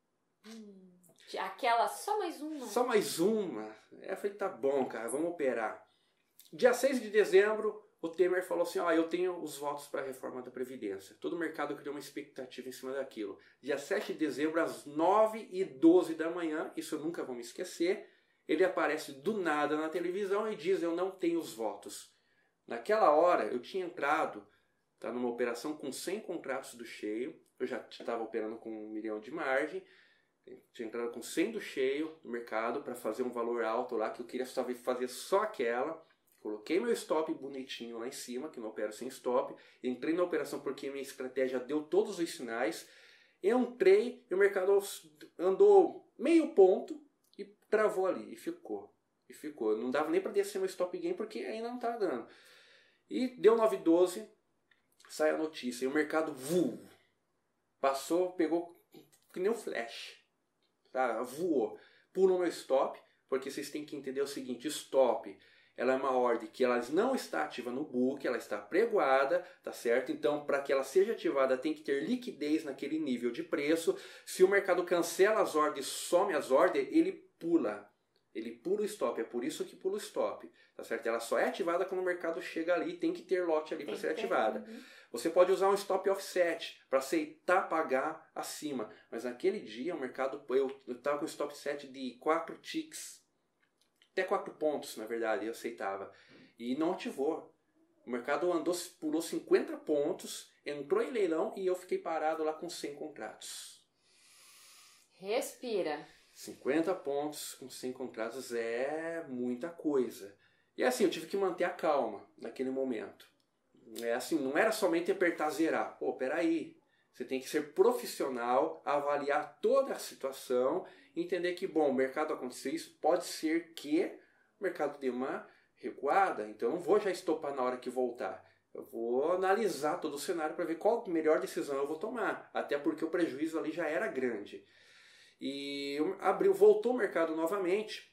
Hum, aquela, só mais uma. Só mais uma. Aí eu falei, tá bom, cara, vamos operar. Dia seis de dezembro, o Temer falou assim, ó, eu tenho os votos para a reforma da Previdência. Todo o mercado criou uma expectativa em cima daquilo. Dia sete de dezembro, às nove e doze da manhã, isso eu nunca vou me esquecer, ele aparece do nada na televisão e diz, eu não tenho os votos. Naquela hora, eu tinha entrado tá, numa operação com cem contratos do cheio, eu já estava operando com um milhão de margem, tinha entrado com cem do cheio no mercado para fazer um valor alto lá, que eu queria só fazer só aquela. Coloquei meu stop bonitinho lá em cima, que não opero sem stop. Entrei na operação porque minha estratégia deu todos os sinais. Entrei e o mercado andou meio ponto e travou ali. E ficou. E ficou. Não dava nem para descer meu stop gain porque ainda não estava dando. E deu nove e doze, sai a notícia. E o mercado voo, passou, pegou que nem um flash. Tá? Voou. Pulou meu stop, porque vocês têm que entender o seguinte, stop, ela é uma ordem que ela não está ativa no book, ela está pregoada, tá certo? Então, para que ela seja ativada, tem que ter liquidez naquele nível de preço. Se o mercado cancela as ordens, some as ordens, ele pula. Ele pula o stop, é por isso que pula o stop, tá certo? Ela só é ativada quando o mercado chega ali, tem que ter lote ali para ser ativada. Uhum. Você pode usar um stop offset para aceitar pagar acima, mas naquele dia o mercado, eu estava com stop set de quatro ticks, até quatro pontos na verdade, eu aceitava, e não ativou. O mercado andou, pulou cinquenta pontos, entrou em leilão e eu fiquei parado lá com cem contratos. Respira. cinquenta pontos com cem contratos é muita coisa. E assim, eu tive que manter a calma naquele momento. É assim, não era somente apertar zerar. Pô, peraí. Você tem que ser profissional, avaliar toda a situação, entender que, bom, o mercado aconteceu isso, pode ser que o mercado dê uma recuada, então eu não vou já estopar na hora que voltar. Eu vou analisar todo o cenário para ver qual a melhor decisão eu vou tomar, até porque o prejuízo ali já era grande. E abriu, voltou o mercado novamente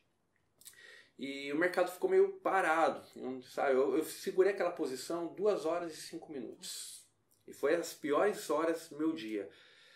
e o mercado ficou meio parado. Sabe? Eu, eu segurei aquela posição duas horas e cinco minutos. E foi as piores horas do meu dia.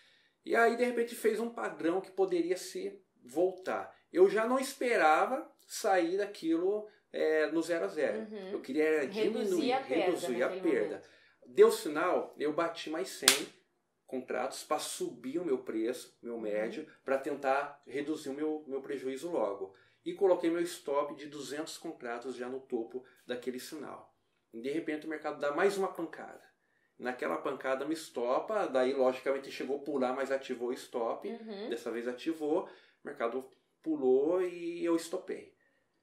E aí, de repente, fez um padrão que poderia se voltar. Eu já não esperava sair daquilo é, no zero a zero. Uhum. Eu queria diminuir, reduzir a perda. Reduzir a perda. Deu sinal, eu bati mais cem contratos para subir o meu preço, meu médio, uhum. para tentar reduzir o meu, meu prejuízo logo. E coloquei meu stop de duzentos contratos já no topo daquele sinal. E de repente o mercado dá mais uma pancada. Naquela pancada me estopa, daí logicamente chegou a pular, mas ativou o stop. Uhum. Dessa vez ativou, o mercado pulou e eu estopei.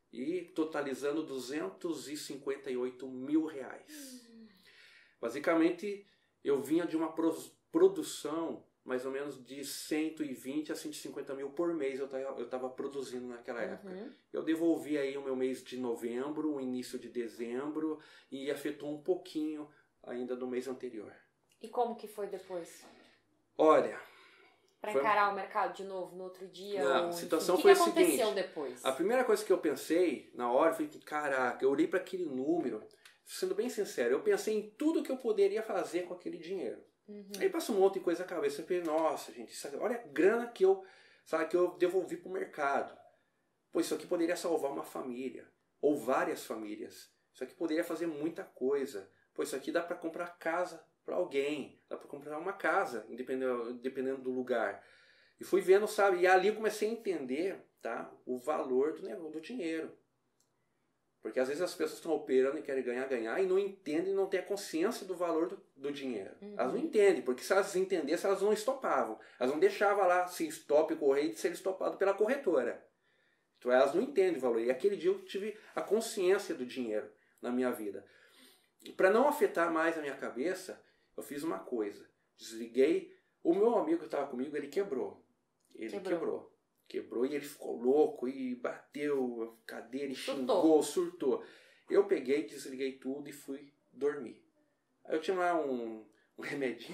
E totalizando duzentos e cinquenta e oito mil reais. Uhum. Basicamente eu vinha de uma produção mais ou menos de cento e vinte a cento e cinquenta mil por mês eu estava produzindo naquela época. Uhum. Eu devolvi aí o meu mês de novembro, o início de dezembro e afetou um pouquinho ainda do mês anterior. E como que foi depois? Olha... Para encarar foi... o mercado de novo no outro dia? Não, ou... a situação o foi que a aconteceu seguinte, depois? A primeira coisa que eu pensei na hora foi que, caraca, eu olhei para aquele número, sendo bem sincero, eu pensei em tudo que eu poderia fazer com aquele dinheiro. Uhum. Aí passa um monte de coisa na cabeça. Eu pensei, nossa, gente, isso aqui, olha a grana que eu, sabe, que eu devolvi para o mercado. Pô, isso aqui poderia salvar uma família, ou várias famílias. Isso aqui poderia fazer muita coisa. Pô, isso aqui dá para comprar casa para alguém, dá para comprar uma casa, dependendo, dependendo do lugar. E fui vendo, sabe, e ali eu comecei a entender, tá, o valor do negócio, do dinheiro. Porque às vezes as pessoas estão operando e querem ganhar, ganhar, e não entendem, não têm a consciência do valor do, do dinheiro. Uhum. Elas não entendem, porque se elas entendessem, elas não estopavam. Elas não deixavam lá se stop correr e ser estopado pela corretora. Então elas não entendem o valor. E aquele dia eu tive a consciência do dinheiro na minha vida. Para não afetar mais a minha cabeça, eu fiz uma coisa. Desliguei. O meu amigo que estava comigo, ele quebrou. Ele quebrou. quebrou. Quebrou e ele ficou louco e bateu a cadeira e xingou, surtou. Eu peguei, desliguei tudo e fui dormir. Aí eu tinha lá um, um remedinho.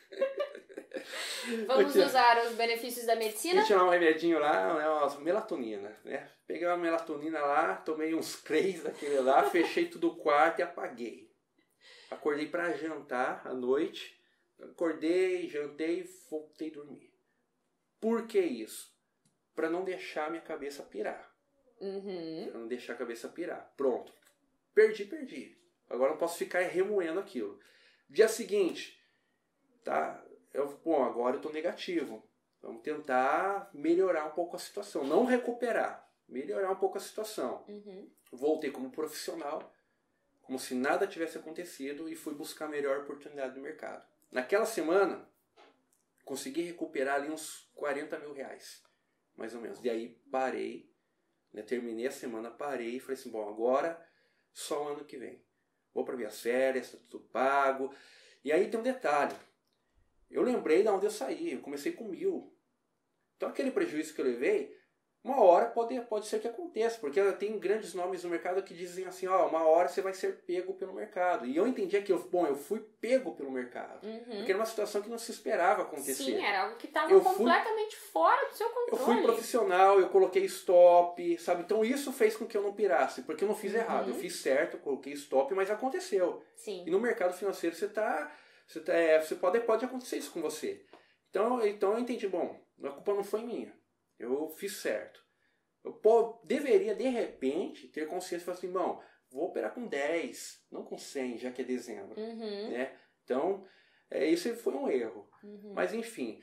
Vamos tinha, usar os benefícios da medicina? Eu tinha lá um remedinho lá, né, uma melatonina. Né? Peguei uma melatonina lá, tomei uns três daquele lá, fechei tudo o quarto e apaguei. Acordei para jantar à noite. Acordei, jantei e voltei a dormir. Por que isso? Para não deixar a minha cabeça pirar. Uhum. Para não deixar a cabeça pirar. Pronto. Perdi, perdi. Agora não posso ficar remoendo aquilo. Dia seguinte, tá? Eu, bom, agora eu estou negativo. Vamos tentar melhorar um pouco a situação. Não recuperar. Melhorar um pouco a situação. Uhum. Voltei como profissional, como se nada tivesse acontecido e fui buscar a melhor oportunidade do mercado. Naquela semana, consegui recuperar ali uns quarenta mil reais, mais ou menos. E aí parei, né, terminei a semana, parei e falei assim, bom, agora só o ano que vem. Vou para minhas férias, tá tudo pago. E aí tem um detalhe. Eu lembrei de onde eu saí, eu comecei com mil. Então aquele prejuízo que eu levei, uma hora pode, pode ser que aconteça, porque tem grandes nomes no mercado que dizem assim, ó, uma hora você vai ser pego pelo mercado. E eu entendi aquilo, bom, eu fui pego pelo mercado. Uhum. Porque era uma situação que não se esperava acontecer. Sim, era algo que estava Eu completamente fui, fora do seu controle. Eu fui profissional, eu coloquei stop, sabe? Então isso fez com que eu não pirasse, porque eu não fiz Uhum. errado. Eu fiz certo, eu coloquei stop, mas aconteceu. Sim. E no mercado financeiro você tá, você, tá, é, você pode, pode acontecer isso com você. Então, então eu entendi, bom, a culpa não foi minha. Eu fiz certo. Eu pô, deveria, de repente, ter consciência e falar assim, bom, vou operar com dez, não com cem, já que é dezembro. Uhum. Né? Então, é, isso foi um erro. Uhum. Mas, enfim.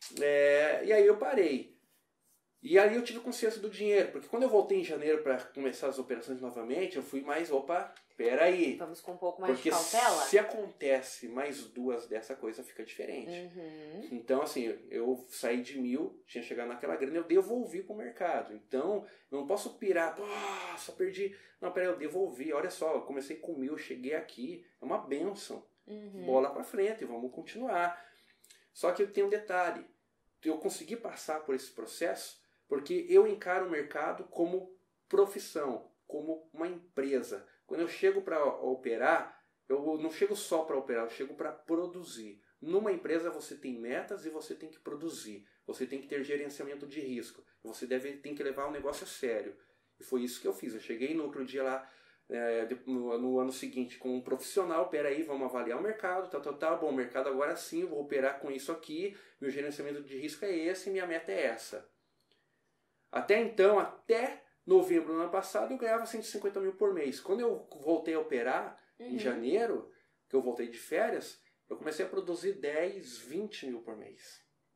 É, e aí eu parei. E aí eu tive consciência do dinheiro, porque quando eu voltei em janeiro para começar as operações novamente, eu fui mais, opa, peraí. Vamos com um pouco mais porque de cautela? se acontece mais duas dessa coisa, fica diferente. Uhum. Então, assim, eu saí de mil, tinha chegado naquela grana, eu devolvi pro mercado. Então, eu não posso pirar, pô, só perdi. Não, peraí, eu devolvi. Olha só, eu comecei com mil, cheguei aqui, é uma bênção. Uhum. Bola pra frente, vamos continuar. Só que tem um detalhe, eu consegui passar por esse processo porque eu encaro o mercado como profissão, como uma empresa. Quando eu chego para operar, eu não chego só para operar, eu chego para produzir. Numa empresa você tem metas e você tem que produzir. Você tem que ter gerenciamento de risco. Você deve, tem que levar o negócio a sério. E foi isso que eu fiz. Eu cheguei no outro dia lá, é, no, no ano seguinte, com um profissional. Peraí, vamos avaliar o mercado. Tá, tá, tá. Bom, o mercado agora sim, eu vou operar com isso aqui. Meu gerenciamento de risco é esse e minha meta é essa. Até então, até novembro do ano passado, eu ganhava cento e cinquenta mil por mês. Quando eu voltei a operar, uhum. em janeiro, que eu voltei de férias, eu comecei a produzir dez, vinte mil por mês.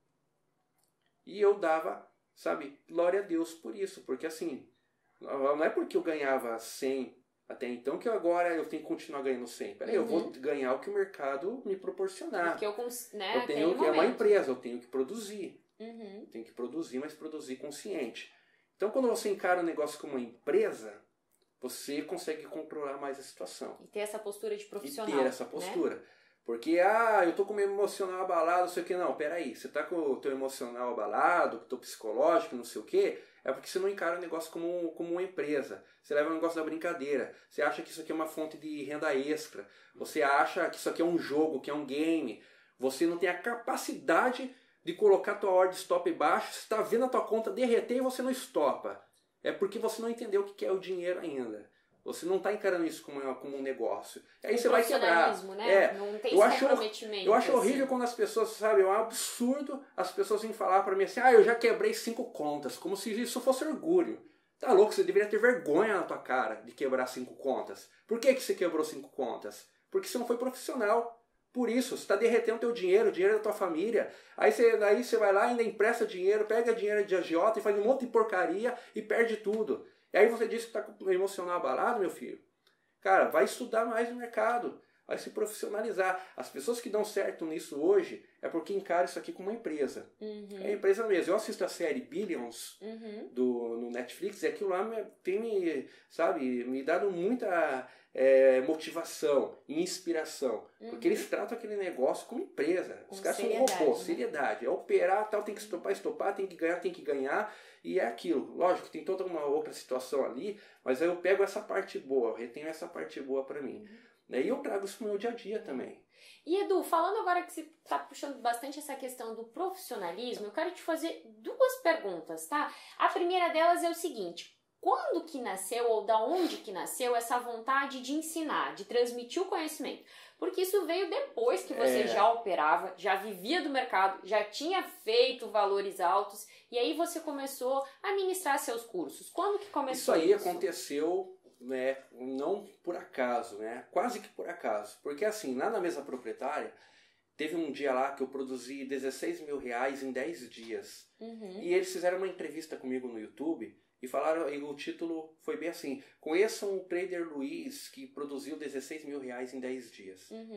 E eu dava, sabe, glória a Deus por isso. Porque assim, não é porque eu ganhava cem até então que agora eu tenho que continuar ganhando cem. Peraí, uhum. eu vou ganhar o que o mercado me proporcionar. Porque eu, né, eu tenho que é uma empresa, eu tenho que produzir. Uhum. Tem que produzir, mas produzir consciente. Então, quando você encara o negócio como uma empresa, você consegue controlar mais a situação. E ter essa postura de profissional. E ter essa postura. Né? Porque, ah, eu tô com o meu emocional abalado, não sei o que. Não, peraí, você tá com o teu emocional abalado, com o teu psicológico, não sei o que, é porque você não encara o negócio como, como uma empresa. Você leva o negócio da brincadeira. Você acha que isso aqui é uma fonte de renda extra. Você acha que isso aqui é um jogo, que é um game. Você não tem a capacidade de colocar a tua ordem stop baixo, você está vendo a tua conta derreter e você não estopa. É porque você não entendeu o que é o dinheiro ainda. Você não está encarando isso como, como um negócio. Aí um você vai quebrar. Né? É, não tem eu esse acho, comprometimento. eu acho assim. horrível quando as pessoas, sabe, é um absurdo as pessoas vêm falar para mim assim, ah, eu já quebrei cinco contas, como se isso fosse orgulho. Tá louco, você deveria ter vergonha na tua cara de quebrar cinco contas. Por que, que você quebrou cinco contas? Porque você não foi profissional. Por isso, você está derretendo o teu dinheiro, o dinheiro da tua família. Aí você, aí você vai lá, ainda empresta dinheiro, pega dinheiro de agiota e faz um monte de porcaria e perde tudo. E aí você diz que está com o emocional abalado, meu filho. Cara, vai estudar mais no mercado. Vai se profissionalizar. As pessoas que dão certo nisso hoje é porque encaram isso aqui como uma empresa. Uhum. É empresa mesmo. Eu assisto a série Billions uhum. do, no Netflix e aquilo lá me, tem me, sabe, me dado muita é, motivação e inspiração. Uhum. Porque eles tratam aquele negócio como empresa. Os com caras são robôs, né? Seriedade. É operar, tal, tem que estopar, estopar, tem que ganhar, tem que ganhar. E é aquilo. Lógico, tem toda uma outra situação ali, mas aí eu pego essa parte boa, eu retenho essa parte boa pra mim. Uhum. E eu trago isso pro meu dia a dia também. E Edu, falando agora que você está puxando bastante essa questão do profissionalismo, eu quero te fazer duas perguntas, tá? A primeira delas é o seguinte: quando que nasceu ou da onde que nasceu essa vontade de ensinar, de transmitir o conhecimento? Porque isso veio depois que você é. já operava, já vivia do mercado, já tinha feito valores altos e aí você começou a ministrar seus cursos. Quando que começou isso? Isso aí aconteceu... Né, não por acaso, né, quase que por acaso, porque assim, lá na mesa proprietária teve um dia lá que eu produzi dezesseis mil reais em dez dias uhum. e eles fizeram uma entrevista comigo no YouTube e falaram, e o título foi bem assim: conheçam o trader Luiz que produziu dezesseis mil reais em dez dias. Uhum.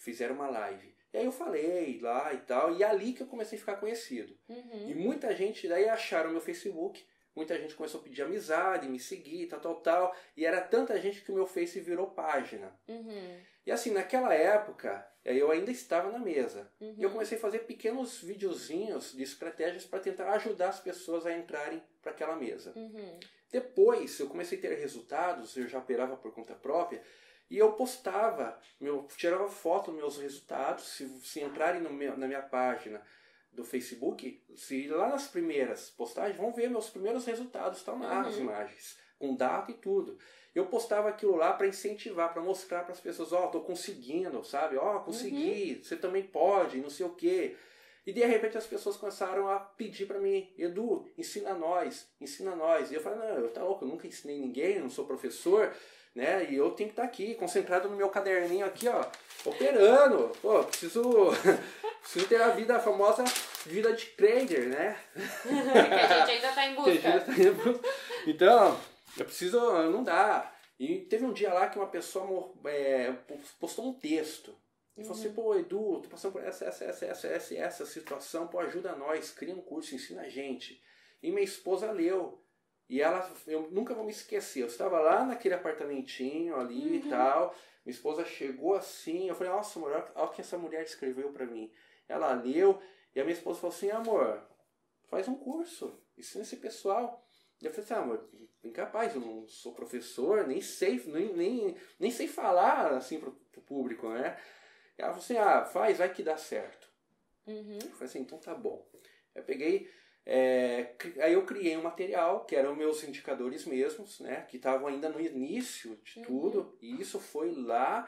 fizeram uma live. E aí eu falei lá e tal, e é ali que eu comecei a ficar conhecido. Uhum. E muita gente daí acharam o meu Facebook, muita gente começou a pedir amizade, me seguir, tal, tal, tal. E era tanta gente que o meu Face virou página. Uhum. E assim, naquela época, eu ainda estava na mesa. Uhum. E eu comecei a fazer pequenos videozinhos de estratégias para tentar ajudar as pessoas a entrarem para aquela mesa. Uhum. Depois, eu comecei a ter resultados, eu já operava por conta própria, e eu postava, meu, tirava foto dos meus resultados. Se, se entrarem no meu, na minha página do Facebook, se lá nas primeiras postagens, vão ver meus primeiros resultados, estão lá as Uhum. imagens, com data e tudo. Eu postava aquilo lá para incentivar, para mostrar para as pessoas, ó, oh, tô conseguindo, sabe? Ó, oh, consegui, uhum. Você também pode, não sei o quê. E de repente as pessoas começaram a pedir para mim, Edu, ensina nós, ensina nós. E eu falei, não, eu tá louco, eu nunca ensinei ninguém, eu não sou professor, né? E eu tenho que estar aqui, concentrado no meu caderninho aqui, ó, operando. Pô, preciso, preciso ter a vida, a famosa vida de trader, né? Que a gente ainda tá em busca. Tá em busca. Então, eu preciso, não dá. E teve um dia lá que uma pessoa é, postou um texto. E falou assim, pô, Edu, tô passando por essa, essa, essa, essa, essa, essa situação, pô, ajuda nós, cria um curso, ensina a gente. E minha esposa leu. E ela, eu nunca vou me esquecer, eu estava lá naquele apartamentinho ali uhum. e tal, minha esposa chegou assim, eu falei, nossa, amor, olha o que essa mulher escreveu pra mim. Ela leu, e a minha esposa falou assim, amor, faz um curso, ensina esse pessoal. E eu falei assim, ah, amor, incapaz, eu não sou professor, nem sei, nem, nem, nem sei falar assim pro, pro público, né? E ela falou assim, ah, faz, vai que dá certo. Uhum. Eu falei assim, então tá bom. Eu peguei, é, aí eu criei um material, que eram meus indicadores mesmos, né? Que estavam ainda no início de uhum. tudo. E isso foi lá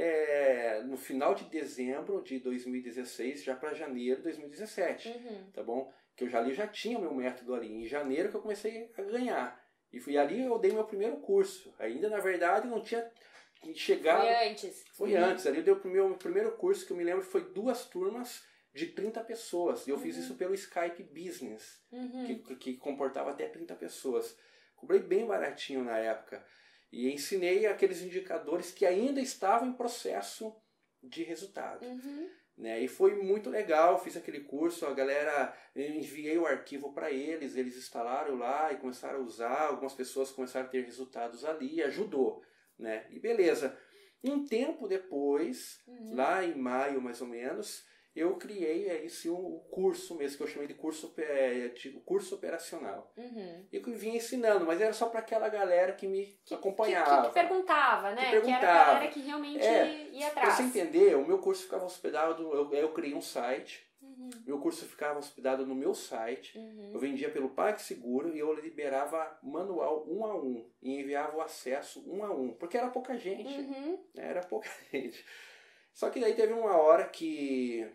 é, no final de dezembro de dois mil e dezesseis, já para janeiro de dois mil e dezessete. Uhum. Tá bom? Que eu já ali já tinha o meu método ali. Em janeiro que eu comecei a ganhar. E fui ali eu dei meu primeiro curso. Ainda, na verdade, não tinha chegado... Foi antes. Foi uhum. antes. Ali eu dei o meu primeiro curso, que eu me lembro, foi duas turmas de trinta pessoas. E eu uhum. fiz isso pelo Skype Business, uhum. que, que comportava até trinta pessoas. Cobrei bem baratinho na época. E ensinei aqueles indicadores que ainda estavam em processo de resultado. Uhum. Né? E foi muito legal, fiz aquele curso, a galera, eu enviei o arquivo para eles, eles instalaram lá e começaram a usar, algumas pessoas começaram a ter resultados ali, ajudou, né? E beleza. Um tempo depois, uhum. lá em maio mais ou menos, eu criei esse um curso mesmo, que eu chamei de curso, é, de curso operacional. Uhum. E que eu vinha ensinando, mas era só para aquela galera que me que, acompanhava. Que, que perguntava, né? Que, perguntava. Que era a galera que realmente é, ia atrás. Pra você entender, o meu curso ficava hospedado, eu, eu criei um site, uhum. meu curso ficava hospedado no meu site, uhum. eu vendia pelo PagSeguro e eu liberava manual um a um, e enviava o acesso um a um, porque era pouca gente, uhum. né? Era pouca gente. Só que daí teve uma hora que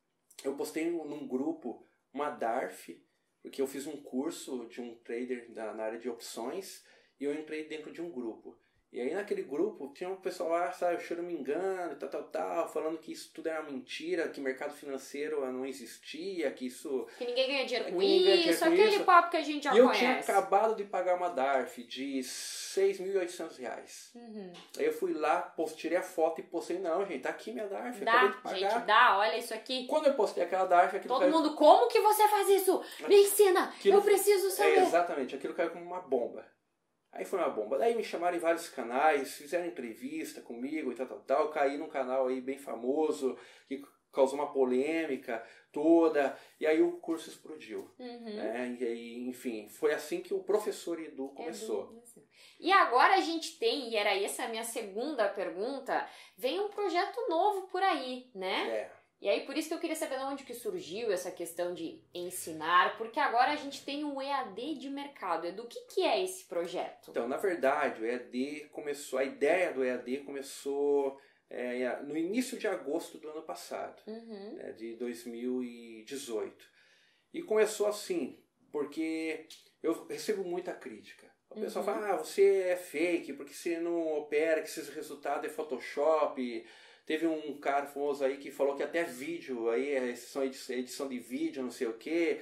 eu postei num grupo uma D A R F, porque eu fiz um curso de um trader na, na área de opções e eu entrei dentro de um grupo. E aí naquele grupo tinha um pessoal lá, sabe, eu não me engano, tal, tal, tal, falando que isso tudo era mentira, que mercado financeiro não existia, que isso... Que ninguém ganha dinheiro com isso, aquele isso. papo que a gente já e conhece. E eu tinha acabado de pagar uma D A R F de seis mil e oitocentos reais. Uhum. Aí eu fui lá, post, tirei a foto e postei, não, gente, tá aqui minha D A R F, dá, acabei de pagar. Gente, dá, olha isso aqui. Quando eu postei aquela D A R F... Aquilo Todo caiu... mundo, como que você faz isso? Me ensina, aquilo... eu preciso saber. É, exatamente, aquilo caiu como uma bomba. Aí foi uma bomba. Daí me chamaram em vários canais, fizeram entrevista comigo e tal, tal, tal. Eu caí num canal aí bem famoso, que causou uma polêmica toda. E aí o curso explodiu. Uhum. Né? E aí, enfim, foi assim que o professor Edu começou. Edu. E agora a gente tem, e era essa a minha segunda pergunta, vem um projeto novo por aí, né? É. E aí, por isso que eu queria saber de onde que surgiu essa questão de ensinar, porque agora a gente tem o E A D de mercado. Edu, o que, que é esse projeto? Então, na verdade, o E A D começou, a ideia do E A D começou é, no início de agosto do ano passado, uhum. né, de dois mil e dezoito. E começou assim, porque eu recebo muita crítica. O pessoal uhum. fala, ah, você é fake, porque você não opera, que esses resultados é Photoshop. Teve um cara famoso aí que falou que até vídeo, aí é edição, edição de vídeo, não sei o quê,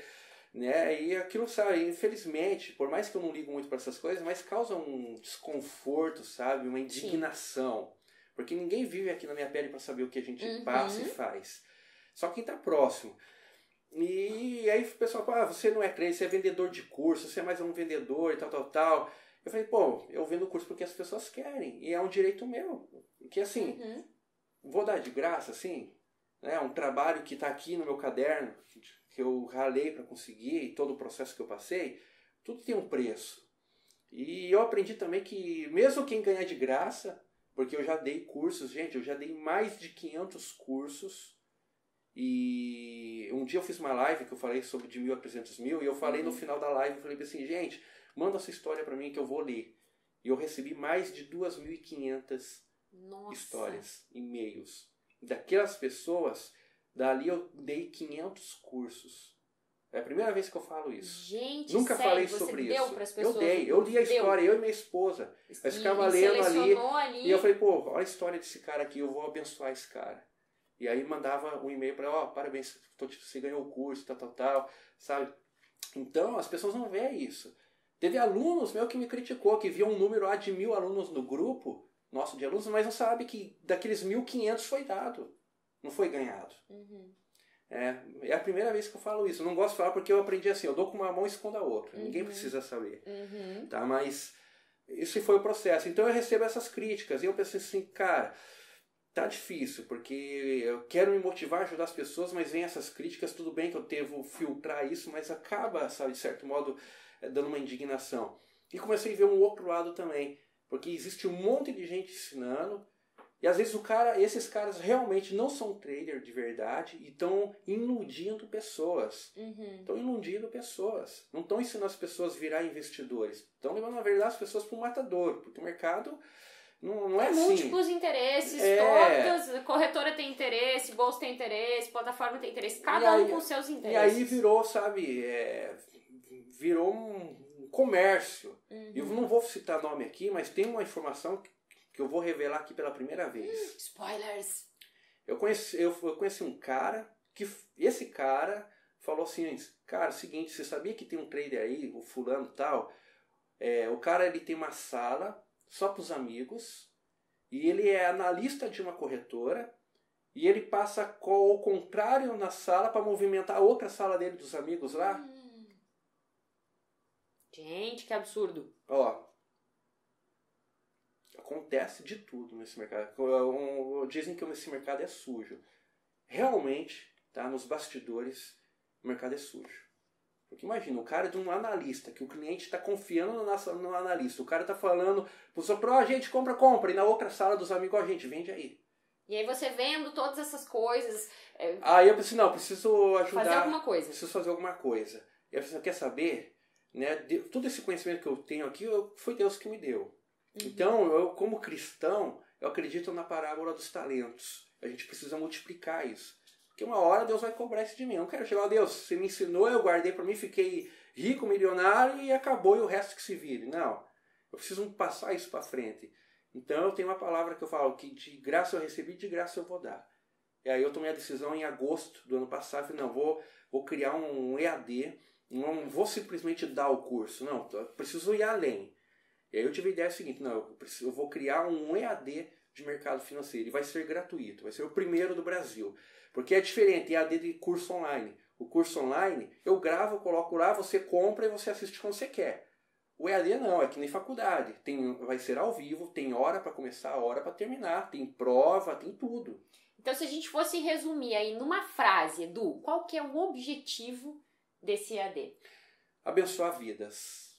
né? E aquilo, sabe, infelizmente, por mais que eu não ligo muito para essas coisas, mas causa um desconforto, sabe? Uma indignação. Sim. Porque ninguém vive aqui na minha pele para saber o que a gente Uhum. passa e faz. Só quem está próximo. E aí o pessoal fala, ah, você não é crente, você é vendedor de curso, você é mais um vendedor e tal, tal, tal. Eu falei, pô, eu vendo curso porque as pessoas querem. E é um direito meu. Porque assim, Uhum. vou dar de graça, assim, né? Um trabalho que está aqui no meu caderno, que eu ralei para conseguir, e todo o processo que eu passei, tudo tem um preço. E eu aprendi também que mesmo quem ganha de graça, porque eu já dei cursos, gente, eu já dei mais de quinhentos cursos. E um dia eu fiz uma live que eu falei sobre de mil a trezentos mil, e eu falei Uhum. no final da live, eu falei assim, gente, manda essa história para mim que eu vou ler. E eu recebi mais de duas mil e quinhentas Nossa. histórias, e-mails. Daquelas pessoas, dali eu dei quinhentos cursos. É a primeira vez que eu falo isso. Gente, Nunca sério, falei você sobre deu isso. pras pessoas Eu dei, eu li a história, eu e minha esposa. Nós ficava e, lendo e ali, selecionou ali. e eu falei, pô, olha a história desse cara aqui, eu vou abençoar esse cara. E aí mandava um e-mail para ele, ó, oh, parabéns, você ganhou o curso, tal, tal, tal, sabe? Então, as pessoas não veem isso. Teve alunos meu que me criticou, que viam um número lá de mil alunos no grupo, nosso de alunos, mas não sabe que daqueles mil, quinhentos foi dado, não foi ganhado. Uhum. É, é a primeira vez que eu falo isso. Eu não gosto de falar porque eu aprendi assim, eu dou com uma mão e escondo a outra. Uhum. Ninguém precisa saber. Uhum. Tá? Mas esse foi o processo. Então eu recebo essas críticas e eu pensei assim, cara, tá difícil, porque eu quero me motivar, ajudar as pessoas, mas vem essas críticas, tudo bem que eu devo filtrar isso, mas acaba, sabe, de certo modo, dando uma indignação. E comecei a ver um outro lado também, porque existe um monte de gente ensinando, e às vezes o cara, esses caras realmente não são trader de verdade e estão iludindo pessoas. Uhum. Estão iludindo pessoas. Não estão ensinando as pessoas a virar investidores. Estão levando, na verdade, as pessoas para o matador, porque o mercado não, não é, é assim. Múltiplos interesses, é... todas, corretora tem interesse, bolsa tem interesse, plataforma tem interesse, cada aí, um com seus interesses. E aí virou, sabe, é, virou um comércio. Uhum. Eu não vou citar nome aqui, mas tem uma informação que que eu vou revelar aqui pela primeira vez. Spoilers! Eu conheci, eu, eu conheci um cara que, esse cara falou assim, cara, é o seguinte, você sabia que tem um trader aí, o fulano e tal, é, o cara ele tem uma sala só para os amigos, e ele é analista de uma corretora, e ele passa ao contrário na sala para movimentar a outra sala dele dos amigos lá. Hum. Gente, que absurdo. Ó, acontece de tudo nesse mercado. Dizem que esse mercado é sujo. Realmente, tá, nos bastidores, o mercado é sujo. Porque imagina, o cara de um analista, que o cliente está confiando no, nosso, no analista. O cara está falando pro seu pro, a gente compra, compra. E na outra sala dos amigos, a gente vende aí. E aí você vendo todas essas coisas... É... Aí eu pensei, não, preciso ajudar. Fazer alguma coisa. Preciso fazer alguma coisa. E eu pensei, quer saber? Né, de, todo esse conhecimento que eu tenho aqui, eu, foi Deus que me deu. Uhum. Então, eu como cristão, eu acredito na parábola dos talentos. A gente precisa multiplicar isso. Porque uma hora Deus vai cobrar isso de mim. Eu não quero chegar a Deus, você me ensinou, eu guardei para mim, fiquei rico, milionário e acabou e o resto que se vire. Não. Eu preciso passar isso para frente. Então, eu tenho uma palavra que eu falo, que de graça eu recebi, de graça eu vou dar. E aí eu tomei a decisão em agosto do ano passado, falei, não, vou, vou criar um E A D, não vou simplesmente dar o curso, não, eu preciso ir além. E aí eu tive a ideia seguinte, não, eu, preciso, eu vou criar um E A D de mercado financeiro, e vai ser gratuito, vai ser o primeiro do Brasil. Porque é diferente, E A D de curso online. O curso online, eu gravo, coloco lá, você compra e você assiste quando você quer. O E A D não, é que nem faculdade, tem, vai ser ao vivo, tem hora para começar, hora para terminar, tem prova, tem tudo. Então, se a gente fosse resumir aí numa frase, Edu, qual que é o objetivo desse E A D? Abençoar vidas.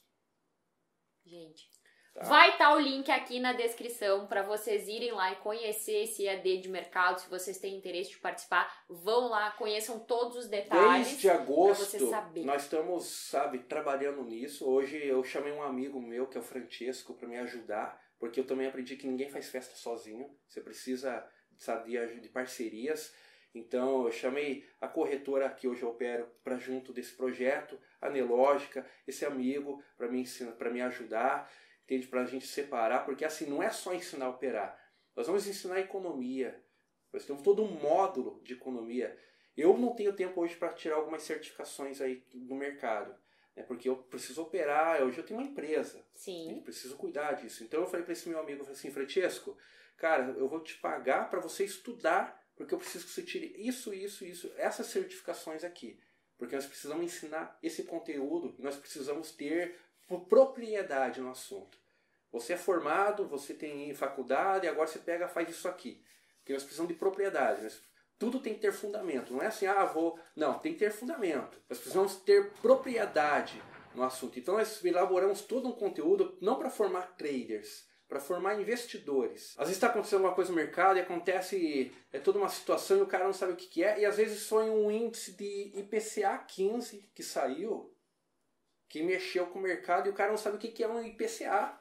Gente, tá. Vai estar o link aqui na descrição para vocês irem lá e conhecer esse E A D de mercado. Se vocês têm interesse de participar, vão lá, conheçam todos os detalhes. Desde agosto, você saber. nós estamos, sabe, trabalhando nisso. Hoje eu chamei um amigo meu, que é o Francesco, para me ajudar, porque eu também aprendi que ninguém faz festa sozinho. Você precisa, sabe, de parcerias. Então eu chamei a corretora que hoje eu opero para junto desse projeto, a Nelógica, esse amigo para me ensinar, para me ajudar, entende? Para a gente separar, porque assim não é só ensinar a operar. Nós vamos ensinar economia. Nós temos todo um módulo de economia. Eu não tenho tempo hoje para tirar algumas certificações aí no mercado, né? Porque eu preciso operar. Hoje eu tenho uma empresa. Sim. Eu preciso cuidar disso. Então eu falei para esse meu amigo, eu falei assim, Francesco, cara, eu vou te pagar para você estudar, porque eu preciso que você tire isso, isso, isso, essas certificações aqui. Porque nós precisamos ensinar esse conteúdo, nós precisamos ter propriedade no assunto. Você é formado, você tem faculdade, agora você pega e faz isso aqui. Porque nós precisamos de propriedade. Nós, tudo tem que ter fundamento. Não é assim, ah, vou... Não, tem que ter fundamento. Nós precisamos ter propriedade no assunto. Então nós elaboramos todo um conteúdo, não para formar traders, para formar investidores. Às vezes está acontecendo alguma coisa no mercado e acontece é toda uma situação e o cara não sabe o que, que é. E às vezes sonha um índice de I P C A quinze que saiu, que mexeu com o mercado e o cara não sabe o que, que é um I P C A.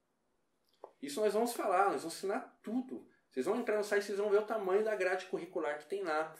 Isso nós vamos falar, nós vamos ensinar tudo. Vocês vão entrar no site e vocês vão ver o tamanho da grade curricular que tem lá.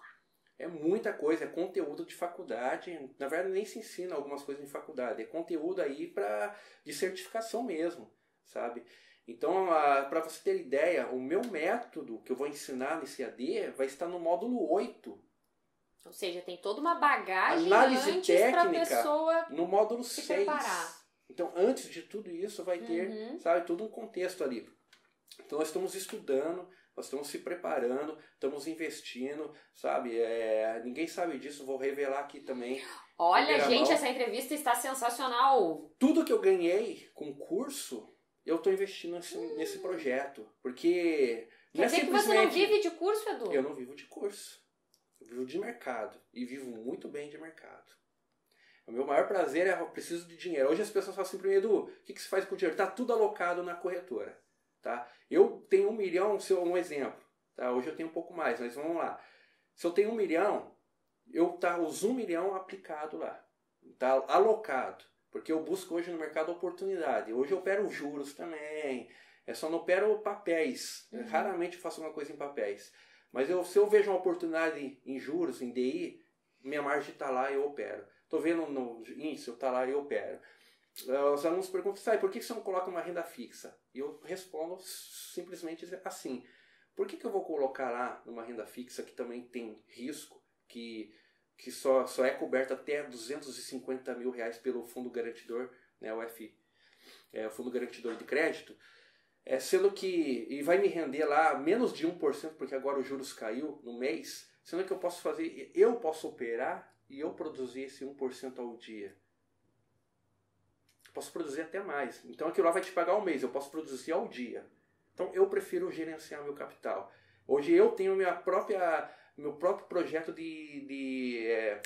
É muita coisa, é conteúdo de faculdade. Na verdade nem se ensina algumas coisas em faculdade. É conteúdo aí pra, de certificação mesmo, sabe? Então, para você ter ideia, o meu método que eu vou ensinar nesse E A D vai estar no módulo oito. Ou seja, tem toda uma bagagem análise antes técnica pra pessoa no módulo se seis. preparar. Então, antes de tudo isso, vai ter, Uhum. sabe, todo um contexto ali. Então, nós estamos estudando, nós estamos se preparando, estamos investindo, sabe? É, ninguém sabe disso, vou revelar aqui também. Olha, gente, mão. essa entrevista está sensacional. Tudo que eu ganhei com curso, eu estou investindo nesse, hum. nesse projeto. Porque Quer não é dizer que simplesmente... você não vive de curso, Edu? Eu não vivo de curso. Eu vivo de mercado. E vivo muito bem de mercado. O meu maior prazer é eu preciso de dinheiro. Hoje as pessoas falam assim para mim, Edu, o que, que você faz com o dinheiro? Está tudo alocado na corretora. Tá? Eu tenho um milhão, se eu, um exemplo. Tá? Hoje eu tenho um pouco mais, mas vamos lá. Se eu tenho um milhão, eu tá, uso um milhão aplicado lá. Está alocado. Porque eu busco hoje no mercado oportunidade. Hoje eu opero juros também. Eu só não opero papéis. Uhum. Raramente eu faço uma coisa em papéis. Mas eu, se eu vejo uma oportunidade em juros, em D I, minha margem está lá e eu opero. Estou vendo no índice, eu está lá e eu opero. Os alunos perguntam, sabe, por que você não coloca uma renda fixa? E eu respondo simplesmente assim. Por que, que eu vou colocar lá numa renda fixa que também tem risco, que, que só, só é coberta até duzentos e cinquenta mil reais pelo fundo garantidor, né, o F, é, o fundo garantidor de crédito, é, sendo que, e vai me render lá menos de um por cento, porque agora os juros caiu no mês, sendo que eu posso fazer, eu posso operar e eu produzir esse um por cento ao dia. Posso produzir até mais. Então aquilo lá vai te pagar ao mês, eu posso produzir ao dia. Então eu prefiro gerenciar meu capital. Hoje eu tenho minha própria, meu próprio projeto de, de é,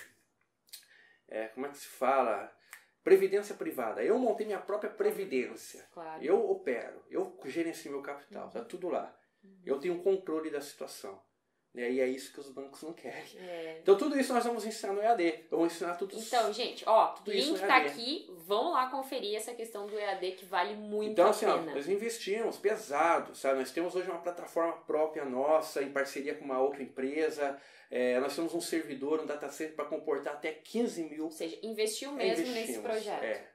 é, como é que se fala? Previdência privada. Eu montei minha própria previdência. Claro. Eu opero, eu gerencio meu capital, uhum. Tá tudo lá. Uhum. Eu tenho controle da situação. E é isso que os bancos não querem. É. Então tudo isso nós vamos ensinar no E A D. Eu vou ensinar tudo isso. Então, gente, ó, o link tá aqui. Vão lá conferir essa questão do E A D que vale muito então, a assim, pena. Ó, nós investimos pesado, sabe? Nós temos hoje uma plataforma própria nossa, em parceria com uma outra empresa. É, nós temos um servidor, um data center para comportar até quinze mil. Ou seja, investiu mesmo nesse projeto. É.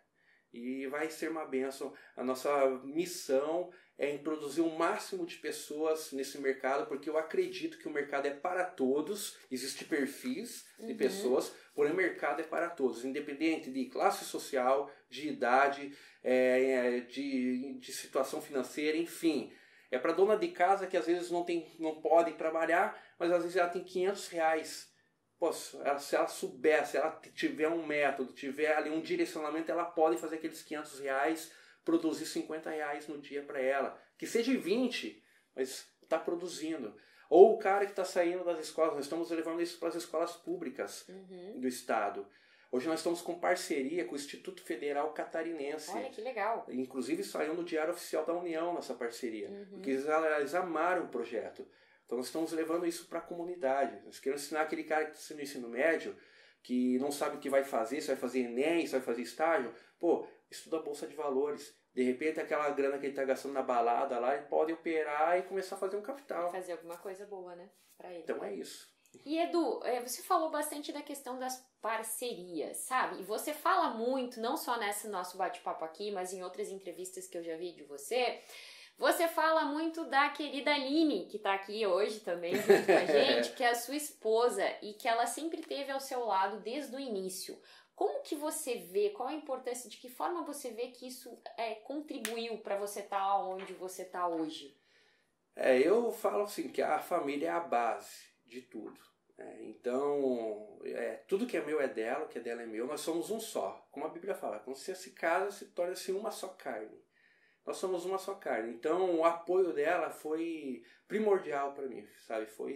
E vai ser uma bênção. A nossa missão é introduzir o máximo de pessoas nesse mercado, porque eu acredito que o mercado é para todos. Existem perfis de uhum. pessoas, porém o mercado é para todos, independente de classe social, de idade, é, de, de situação financeira, enfim. É para dona de casa que às vezes não, tem, não pode trabalhar, mas às vezes ela tem quinhentos reais. Pô, ela, se ela souber, se ela tiver um método, tiver ali um direcionamento, ela pode fazer aqueles quinhentos reais, produzir cinquenta reais no dia para ela. Que seja vinte, mas está produzindo. Ou o cara que está saindo das escolas, nós estamos levando isso para as escolas públicas uhum. do Estado. Hoje nós estamos com parceria com o Instituto Federal Catarinense. Olha que legal. Inclusive saiu no Diário Oficial da União nossa parceria. Uhum. Porque eles, eles amaram o projeto. Então nós estamos levando isso para a comunidade. Nós queremos ensinar aquele cara que está no ensino médio, que não sabe o que vai fazer, se vai fazer Enem, se vai fazer estágio. Pô, estuda a Bolsa de Valores. De repente aquela grana que ele está gastando na balada lá, ele pode operar e começar a fazer um capital. Fazer alguma coisa boa, né? Pra ele. Então é isso. E Edu, você falou bastante da questão das parcerias, sabe? E você fala muito, não só nesse nosso bate-papo aqui, mas em outras entrevistas que eu já vi de você. Você fala muito da querida Aline, que tá aqui hoje também junto com a gente, que é a sua esposa e que ela sempre esteve ao seu lado desde o início. Como que você vê, qual a importância, de que forma você vê que isso é, contribuiu para você estar onde você está hoje? É, eu falo assim, que a família é a base de tudo. Né? Então, é, tudo que é meu é dela, o que é dela é meu, nós somos um só. Como a Bíblia fala, quando você se casa, se torna-se uma só carne. Nós somos uma só carne. Então, o apoio dela foi primordial para mim, sabe? Foi,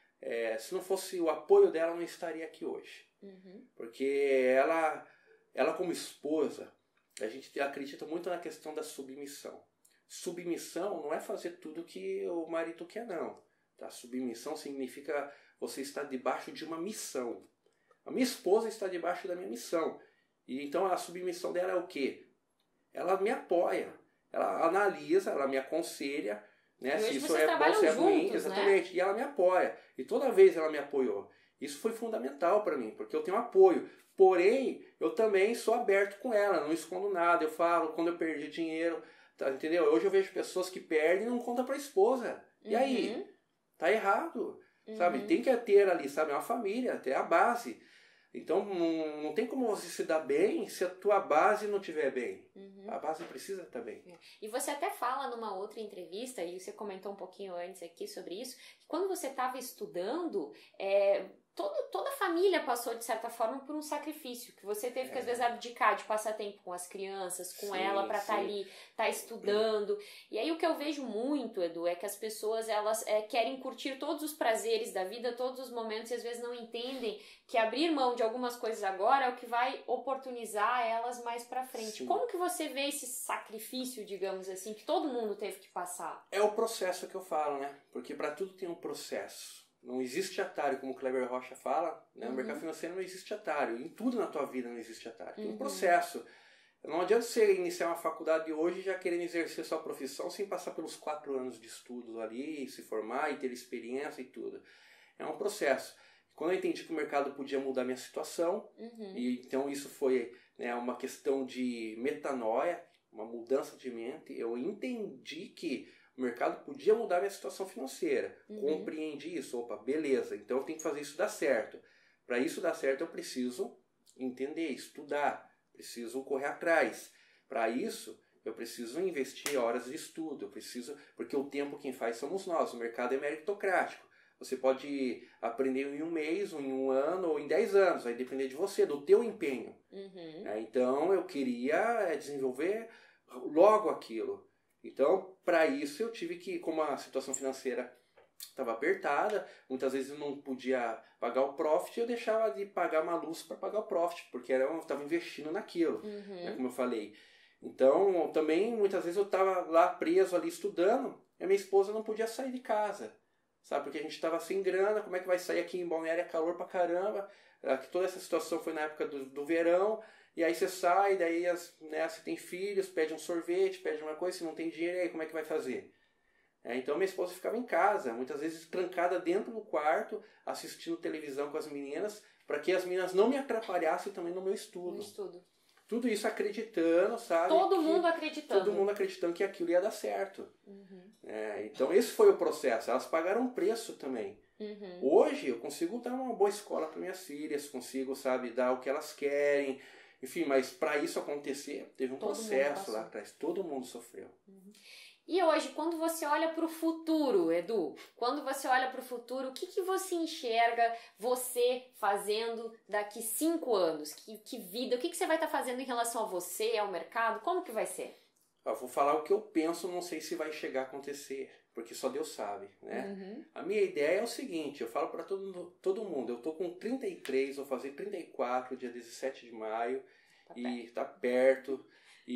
é, se não fosse o apoio dela, eu não estaria aqui hoje. Uhum. Porque ela, ela como esposa, a gente acredita muito na questão da submissão. Submissão não é fazer tudo que o marido quer, não. Tá? Submissão significa você estar debaixo de uma missão. A minha esposa está debaixo da minha missão. E então a submissão dela é o quê? Ela me apoia. Ela analisa, ela me aconselha, né? Se isso é bom, se é ruim, exatamente. Né? E ela me apoia. E toda vez ela me apoiou. Isso foi fundamental para mim, porque eu tenho apoio. Porém, eu também sou aberto com ela, não escondo nada. Eu falo quando eu perdi dinheiro, tá, entendeu? Hoje eu vejo pessoas que perdem e não contam para a esposa. E aí? Uhum. Tá errado, uhum. sabe? Tem que ter ali, sabe? Uma família, ter a base. Então, não, não tem como você se dar bem se a tua base não estiver bem. Uhum. A base precisa estar bem. E você até fala numa outra entrevista, e você comentou um pouquinho antes aqui sobre isso, que quando você estava estudando, é, todo, toda a família passou, de certa forma, por um sacrifício, que você teve é. que, às vezes, abdicar de passar tempo com as crianças, com sim, ela, para estar tá ali, estar tá estudando. Uhum. E aí, o que eu vejo muito, Edu, é que as pessoas, elas é, querem curtir todos os prazeres da vida, todos os momentos, e às vezes não entendem que abrir mão de algumas coisas agora é o que vai oportunizar elas mais pra frente. Sim. Como que você vê esse sacrifício, digamos assim, que todo mundo teve que passar? É o processo que eu falo, né? Porque para tudo tem um processo. Não existe atalho, como o Kleber Rocha fala, né? Uhum. No mercado financeiro não existe atalho. Em tudo na tua vida não existe atalho. Tem um uhum. processo. Não adianta você iniciar uma faculdade hoje já querendo exercer sua profissão sem passar pelos quatro anos de estudo ali, se formar e ter experiência e tudo. É um processo. Quando eu entendi que o mercado podia mudar minha situação, uhum. e então isso foi, né, uma questão de metanoia, uma mudança de mente, eu entendi que o mercado podia mudar minha situação financeira. Uhum. Compreendi isso. Opa, beleza, então eu tenho que fazer isso dar certo. Para isso dar certo eu preciso entender, estudar, preciso correr atrás. Para isso eu preciso investir horas de estudo, eu preciso, porque o tempo quem faz somos nós, o mercado é meritocrático. Você pode aprender em um mês, ou em um ano, ou em dez anos. Vai depender de você, do teu empenho. Uhum. É, então, eu queria desenvolver logo aquilo. Então, para isso, eu tive que, como a situação financeira estava apertada, muitas vezes eu não podia pagar o profit, eu deixava de pagar uma luz para pagar o profit, porque era, eu estava investindo naquilo, uhum. né, como eu falei. Então, também, muitas vezes eu estava lá preso, ali estudando, e a minha esposa não podia sair de casa. Sabe, porque a gente estava sem grana, como é que vai sair aqui em Balneário? É calor pra caramba. Toda essa situação foi na época do, do verão. E aí você sai, daí as, né, você tem filhos, pede um sorvete, pede uma coisa, se não tem dinheiro, aí como é que vai fazer? É, então minha esposa ficava em casa, muitas vezes trancada dentro do quarto, assistindo televisão com as meninas, para que as meninas não me atrapalhassem também no meu estudo. No estudo. Tudo isso acreditando, sabe? Todo mundo acreditando. Todo mundo acreditando que aquilo ia dar certo. Uhum. É, então esse foi o processo. Elas pagaram um preço também. Uhum. Hoje eu consigo dar uma boa escola para minhas filhas, consigo, sabe, dar o que elas querem. Enfim, mas para isso acontecer, teve um todo processo lá atrás. Todo mundo sofreu. Uhum. E hoje, quando você olha para o futuro, Edu, quando você olha para o futuro, o que, que você enxerga você fazendo daqui cinco anos? Que, que vida, o que, que você vai estar fazendo em relação a você, ao mercado? Como que vai ser? Eu vou falar o que eu penso, não sei se vai chegar a acontecer, porque só Deus sabe, né? Uhum. A minha ideia é o seguinte, eu falo para todo, todo mundo, eu tô com trinta e três, vou fazer trinta e quatro, dia dezessete de maio, tá e perto. tá perto.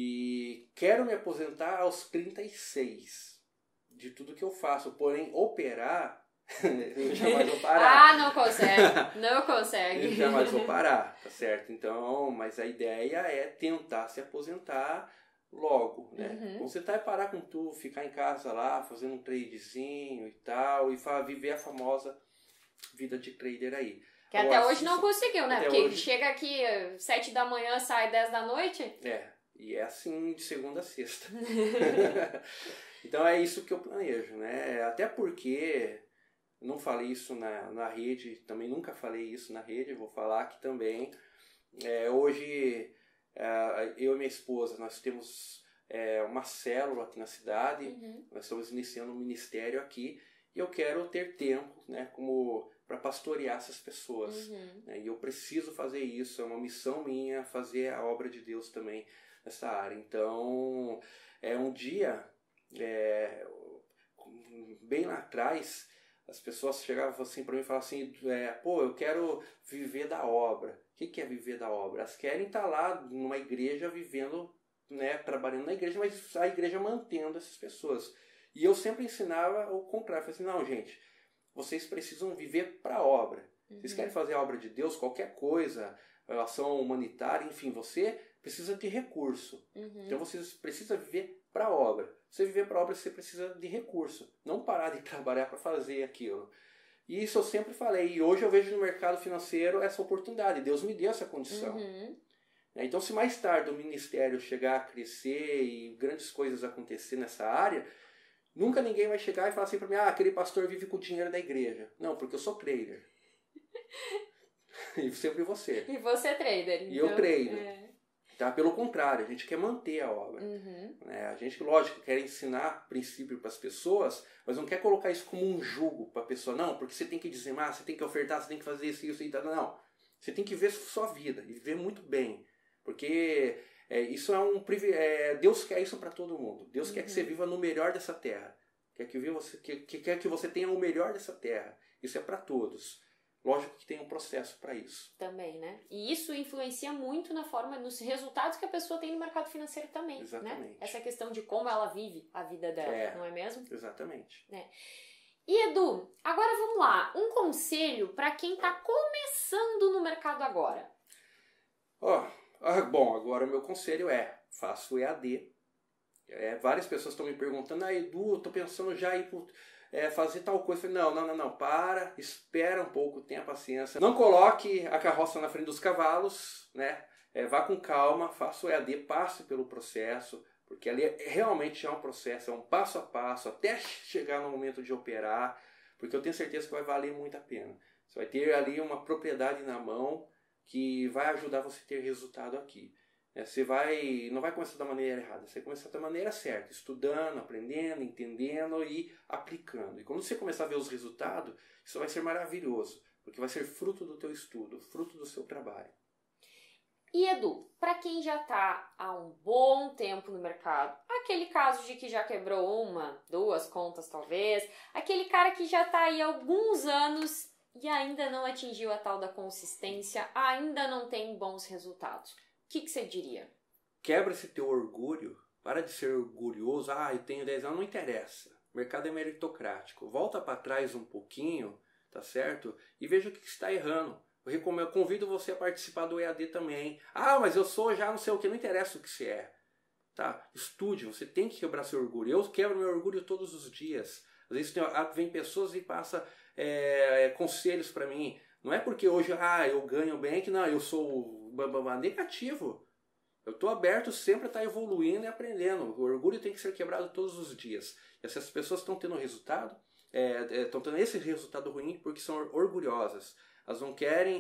E quero me aposentar aos trinta e seis de tudo que eu faço, porém operar eu jamais vou parar. Ah, não consegue, não consegue. Eu jamais vou parar, tá certo? Então, mas a ideia é tentar se aposentar logo, né? Uhum. Então, você tá é parar com tudo, ficar em casa lá, fazendo um tradezinho e tal, e viver a famosa vida de trader aí. Que Agora, até hoje não conseguiu, né? Porque hoje... chega aqui sete da manhã, sai dez da noite. É. E é assim de segunda a sexta. Então é isso que eu planejo, né? Até porque não falei isso na, na rede, também nunca falei isso na rede, vou falar aqui também. É, hoje, é, eu e minha esposa, nós temos é, uma célula aqui na cidade, Uhum. nós estamos iniciando um ministério aqui, e eu quero ter tempo, né, como para pastorear essas pessoas. Uhum. Né, e eu preciso fazer isso, é uma missão minha, fazer a obra de Deus também nessa área. Então, é um dia, é, bem lá atrás, as pessoas chegavam assim para mim e falavam assim, é, pô, eu quero viver da obra. O que, que é viver da obra? Elas querem estar lá numa igreja vivendo, né, trabalhando na igreja, mas a igreja mantendo essas pessoas. E eu sempre ensinava o contrário. Eu falei assim, não, gente, vocês precisam viver para a obra. Uhum. Vocês querem fazer a obra de Deus, qualquer coisa, ação humanitária, enfim, você precisa de recurso. Uhum. Então você precisa viver para a obra. Você viver para a obra, você precisa de recurso. Não parar de trabalhar para fazer aquilo. E isso eu sempre falei. E hoje eu vejo no mercado financeiro essa oportunidade. Deus me deu essa condição. Uhum. Então, se mais tarde o ministério chegar a crescer e grandes coisas acontecer nessa área, nunca ninguém vai chegar e falar assim para mim, ah, aquele pastor vive com o dinheiro da igreja. Não, porque eu sou trader. E sempre você. E você é trader. E então, eu trader. É... Tá? Pelo contrário, a gente quer manter a obra. Uhum. Né? A gente, lógico, quer ensinar princípio para as pessoas, mas não quer colocar isso como um jugo para a pessoa. Não, porque você tem que dizimar, você tem que ofertar, você tem que fazer isso, isso e tal. Não. Você tem que ver sua vida e viver muito bem. Porque é, isso é um privilégio. É, Deus quer isso para todo mundo. Deus uhum. quer que você viva no melhor dessa terra. Quer que, você, que, que, quer que você tenha o melhor dessa terra. Isso é para todos. Lógico que tem um processo para isso. Também, né? E isso influencia muito na forma, nos resultados que a pessoa tem no mercado financeiro também. Exatamente. Né? Essa questão de como ela vive a vida dela, é, não é mesmo? Exatamente. É. E Edu, agora vamos lá. Um conselho para quem está começando no mercado agora. Ó, oh, bom, agora o meu conselho é, faça o E A D. É, várias pessoas estão me perguntando, ah, Edu, eu tô pensando já em ir pro... É, fazer tal coisa. Eu falei, não, não, não, não, para, espera um pouco, tenha paciência. Não coloque a carroça na frente dos cavalos, né? É, vá com calma, faça o E A D, passe pelo processo, porque ali é, realmente é um processo, é um passo a passo, até chegar no momento de operar, porque eu tenho certeza que vai valer muito a pena. Você vai ter ali uma propriedade na mão que vai ajudar você a ter resultado aqui. Você vai, não vai começar da maneira errada, você vai começar da maneira certa, estudando, aprendendo, entendendo e aplicando. E quando você começar a ver os resultados, isso vai ser maravilhoso, porque vai ser fruto do teu estudo, fruto do seu trabalho. E Edu, para quem já está há um bom tempo no mercado, aquele caso de que já quebrou uma, duas contas talvez, aquele cara que já está aí há alguns anos e ainda não atingiu a tal da consistência, ainda não tem bons resultados. O que, que você diria? Quebra esse teu orgulho, para de ser orgulhoso, ah, eu tenho dez anos, não interessa. O mercado é meritocrático. Volta para trás um pouquinho, tá certo? E veja o que está errando. Eu, recomendo, eu convido você a participar do E A D também. Ah, mas eu sou já não sei o que, não interessa o que você é. Tá? Estude, você tem que quebrar seu orgulho. Eu quebro meu orgulho todos os dias. Às vezes tem, vem pessoas e passam é, conselhos para mim. Não é porque hoje ah, eu ganho bem que não, eu sou negativo. Eu estou aberto sempre a estar evoluindo e aprendendo. O orgulho tem que ser quebrado todos os dias. E essas pessoas estão tendo resultado, estão é, tendo esse resultado ruim porque são orgulhosas. Elas não querem,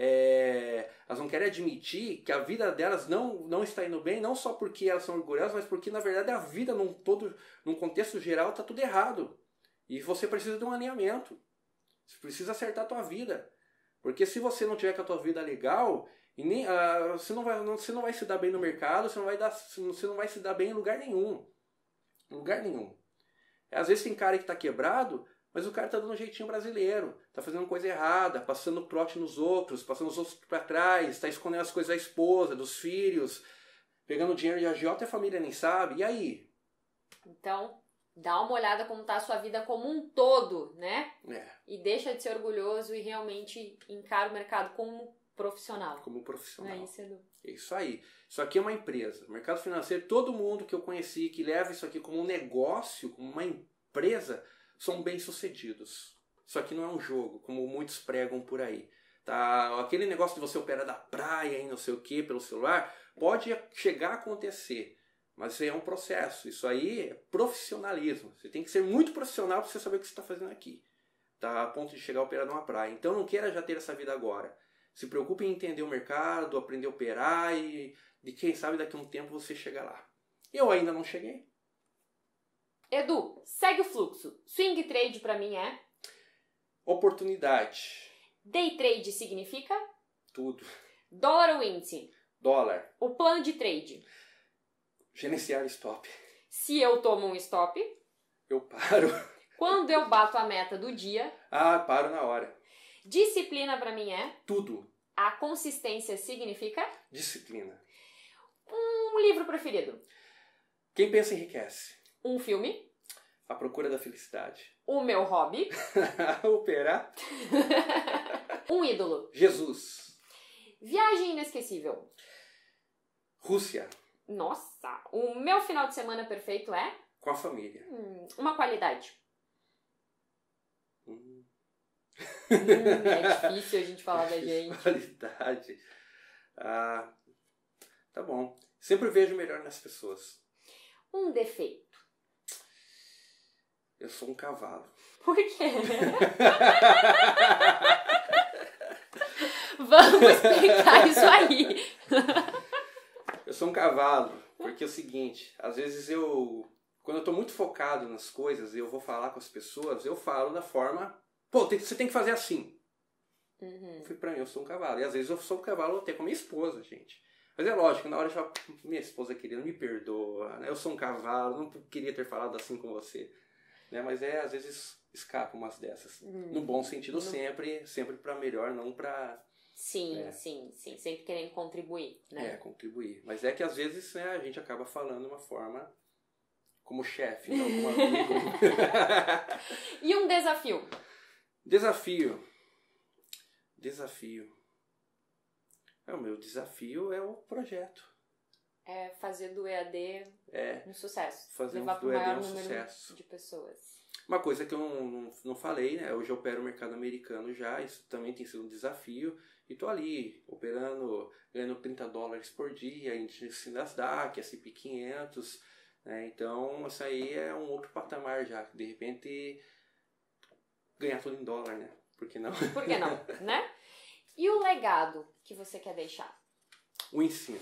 é, elas não querem admitir que a vida delas não, não está indo bem, não só porque elas são orgulhosas, mas porque na verdade a vida num, todo, num contexto geral está tudo errado. E você precisa de um alinhamento. Você precisa acertar a tua vida. Porque se você não tiver com a tua vida legal, e nem, uh, você, não vai, não, você não vai se dar bem no mercado, você não vai, dar, você não vai se dar bem em lugar nenhum. Em lugar nenhum. Às vezes tem cara que está quebrado, mas o cara está dando um jeitinho brasileiro. Está fazendo coisa errada, passando trote nos outros, passando os outros para trás, está escondendo as coisas da esposa, dos filhos, pegando dinheiro de agiota e a família nem sabe. E aí? Então, dá uma olhada como está a sua vida como um todo, né? É. E deixa de ser orgulhoso e realmente encara o mercado como profissional. Como profissional. Não é isso, Edu? É isso aí. Isso aqui é uma empresa. O mercado financeiro, todo mundo que eu conheci que leva isso aqui como um negócio, como uma empresa, são bem-sucedidos. Isso aqui não é um jogo, como muitos pregam por aí. Tá? Aquele negócio de você operar da praia e não sei o que pelo celular, pode chegar a acontecer. Mas isso aí é um processo. Isso aí é profissionalismo. Você tem que ser muito profissional para você saber o que você está fazendo aqui. Tá? A ponto de chegar a operar numa praia. Então não queira já ter essa vida agora. Se preocupe em entender o mercado, aprender a operar e de quem sabe daqui a um tempo você chega lá. Eu ainda não cheguei. Edu, segue o fluxo. Swing trade pra mim é? Oportunidade. Day trade significa? Tudo. Dólar ou índice? Dólar. O plano de trade? Gerenciar stop. Se eu tomo um stop? Eu paro. Quando eu bato a meta do dia? Ah, paro na hora. Disciplina pra mim é? Tudo. A consistência significa? Disciplina. Um livro preferido? Quem pensa enriquece. Um filme? A procura da felicidade. O meu hobby? Operar. Um ídolo? Jesus. Viagem inesquecível? Rússia. Nossa, o meu final de semana perfeito é? Com a família. Hum, uma qualidade. Hum. Hum, é difícil a gente falar da gente. Qualidade. Ah, tá bom. Sempre vejo o melhor nas pessoas. Um defeito. Eu sou um cavalo. Por quê? Vamos explicar isso aí. Eu sou um cavalo, porque é o seguinte, às vezes eu, quando eu tô muito focado nas coisas, eu vou falar com as pessoas, eu falo da forma, pô, tem, você tem que fazer assim. Uhum. Fui pra mim, eu sou um cavalo. E às vezes eu sou um cavalo até com a minha esposa, gente. Mas é lógico, na hora eu falo, minha esposa querida, me perdoa, né? Eu sou um cavalo, não queria ter falado assim com você. Né? Mas é, às vezes escapa umas dessas. Hum. No bom sentido, no... sempre, sempre pra melhor, não pra... Sim, é. sim, sim. Sempre querendo contribuir, né? É, contribuir. Mas é que às vezes, né, a gente acaba falando de uma forma como chefe, não como amigo. E um desafio? Desafio. Desafio. É, o meu desafio é o projeto. É fazer do E A D é, um sucesso. Fazer levar do para o maior um número sucesso. de pessoas. Uma coisa que eu não, não, não falei, né? Hoje eu opero o mercado americano já, isso também tem sido um desafio. E tô ali, operando, ganhando trinta dólares por dia, índice Nasdaq, S e P quinhentos. Né? Então, isso aí é um outro patamar já. De repente, ganhar tudo em dólar, né? Por que não? Por que não, né? E o legado que você quer deixar? O ensino.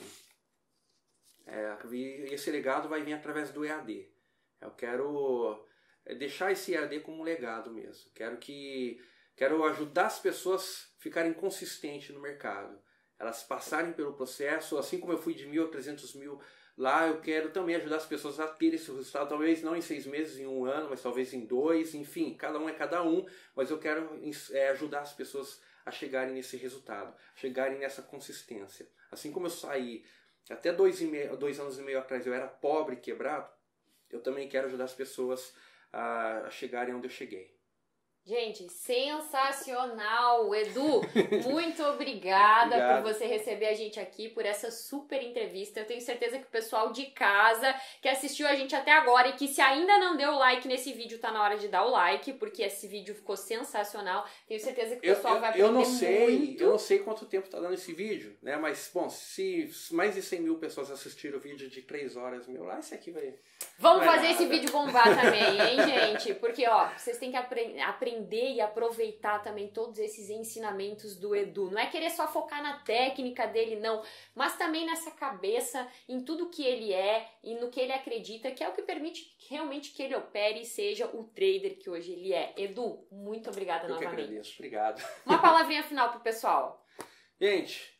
É, e esse legado vai vir através do E A D. Eu quero deixar esse E A D como um legado mesmo. Quero que quero ajudar as pessoas a ficarem consistentes no mercado. Elas passarem pelo processo, assim como eu fui de mil a trezentos mil lá, eu quero também ajudar as pessoas a ter esse resultado, talvez não em seis meses, em um ano, mas talvez em dois, enfim, cada um é cada um, mas eu quero é, ajudar as pessoas a chegarem nesse resultado, chegarem nessa consistência. Assim como eu saí até dois, e meio, dois anos e meio atrás, eu era pobre, quebrado, eu também quero ajudar as pessoas a chegarem onde eu cheguei. Gente, sensacional! Edu, muito obrigada Obrigado. por você receber a gente aqui, por essa super entrevista. Eu tenho certeza que o pessoal de casa que assistiu a gente até agora e que se ainda não deu o like nesse vídeo, tá na hora de dar o like, porque esse vídeo ficou sensacional. Tenho certeza que o pessoal eu, eu, vai aprender eu não sei, muito. Eu não sei quanto tempo tá dando esse vídeo, né? Mas, bom, se mais de cem mil pessoas assistiram o vídeo de três horas meu lá, esse aqui vai... Vamos fazer esse vídeo bombar também, hein, gente? Porque, ó, vocês têm que apre- aprender e aproveitar também todos esses ensinamentos do Edu. Não é querer só focar na técnica dele, não, mas também nessa cabeça, em tudo que ele é e no que ele acredita, que é o que permite realmente que ele opere e seja o trader que hoje ele é. Edu, muito obrigada Eu novamente. Que agradeço. Obrigado. Uma palavrinha final pro pessoal. Gente,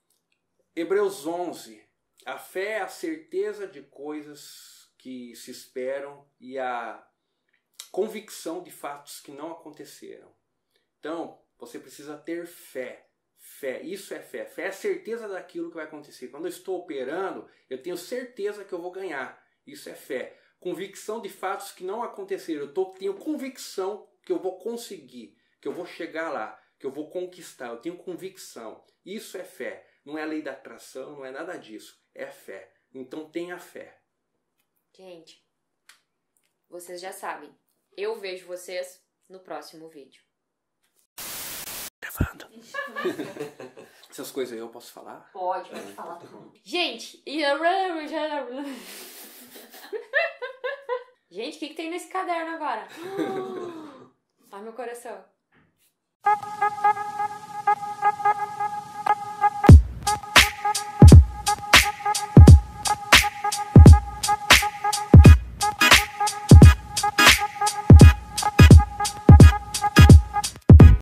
Hebreus onze. A fé é a certeza de coisas que se esperam e a convicção de fatos que não aconteceram. Então, você precisa ter fé. Fé, isso é fé. Fé é a certeza daquilo que vai acontecer. Quando eu estou operando, eu tenho certeza que eu vou ganhar. Isso é fé. Convicção de fatos que não aconteceram. Eu tô, tenho convicção que eu vou conseguir, que eu vou chegar lá, que eu vou conquistar. Eu tenho convicção. Isso é fé. Não é a lei da atração, não é nada disso. É fé. Então tenha fé. Gente, vocês já sabem. Eu vejo vocês no próximo vídeo. Gravando. Essas coisas aí eu posso falar? Pode, pode falar tudo. Gente, e... Gente, o que, que tem nesse caderno agora? Ai, meu coração.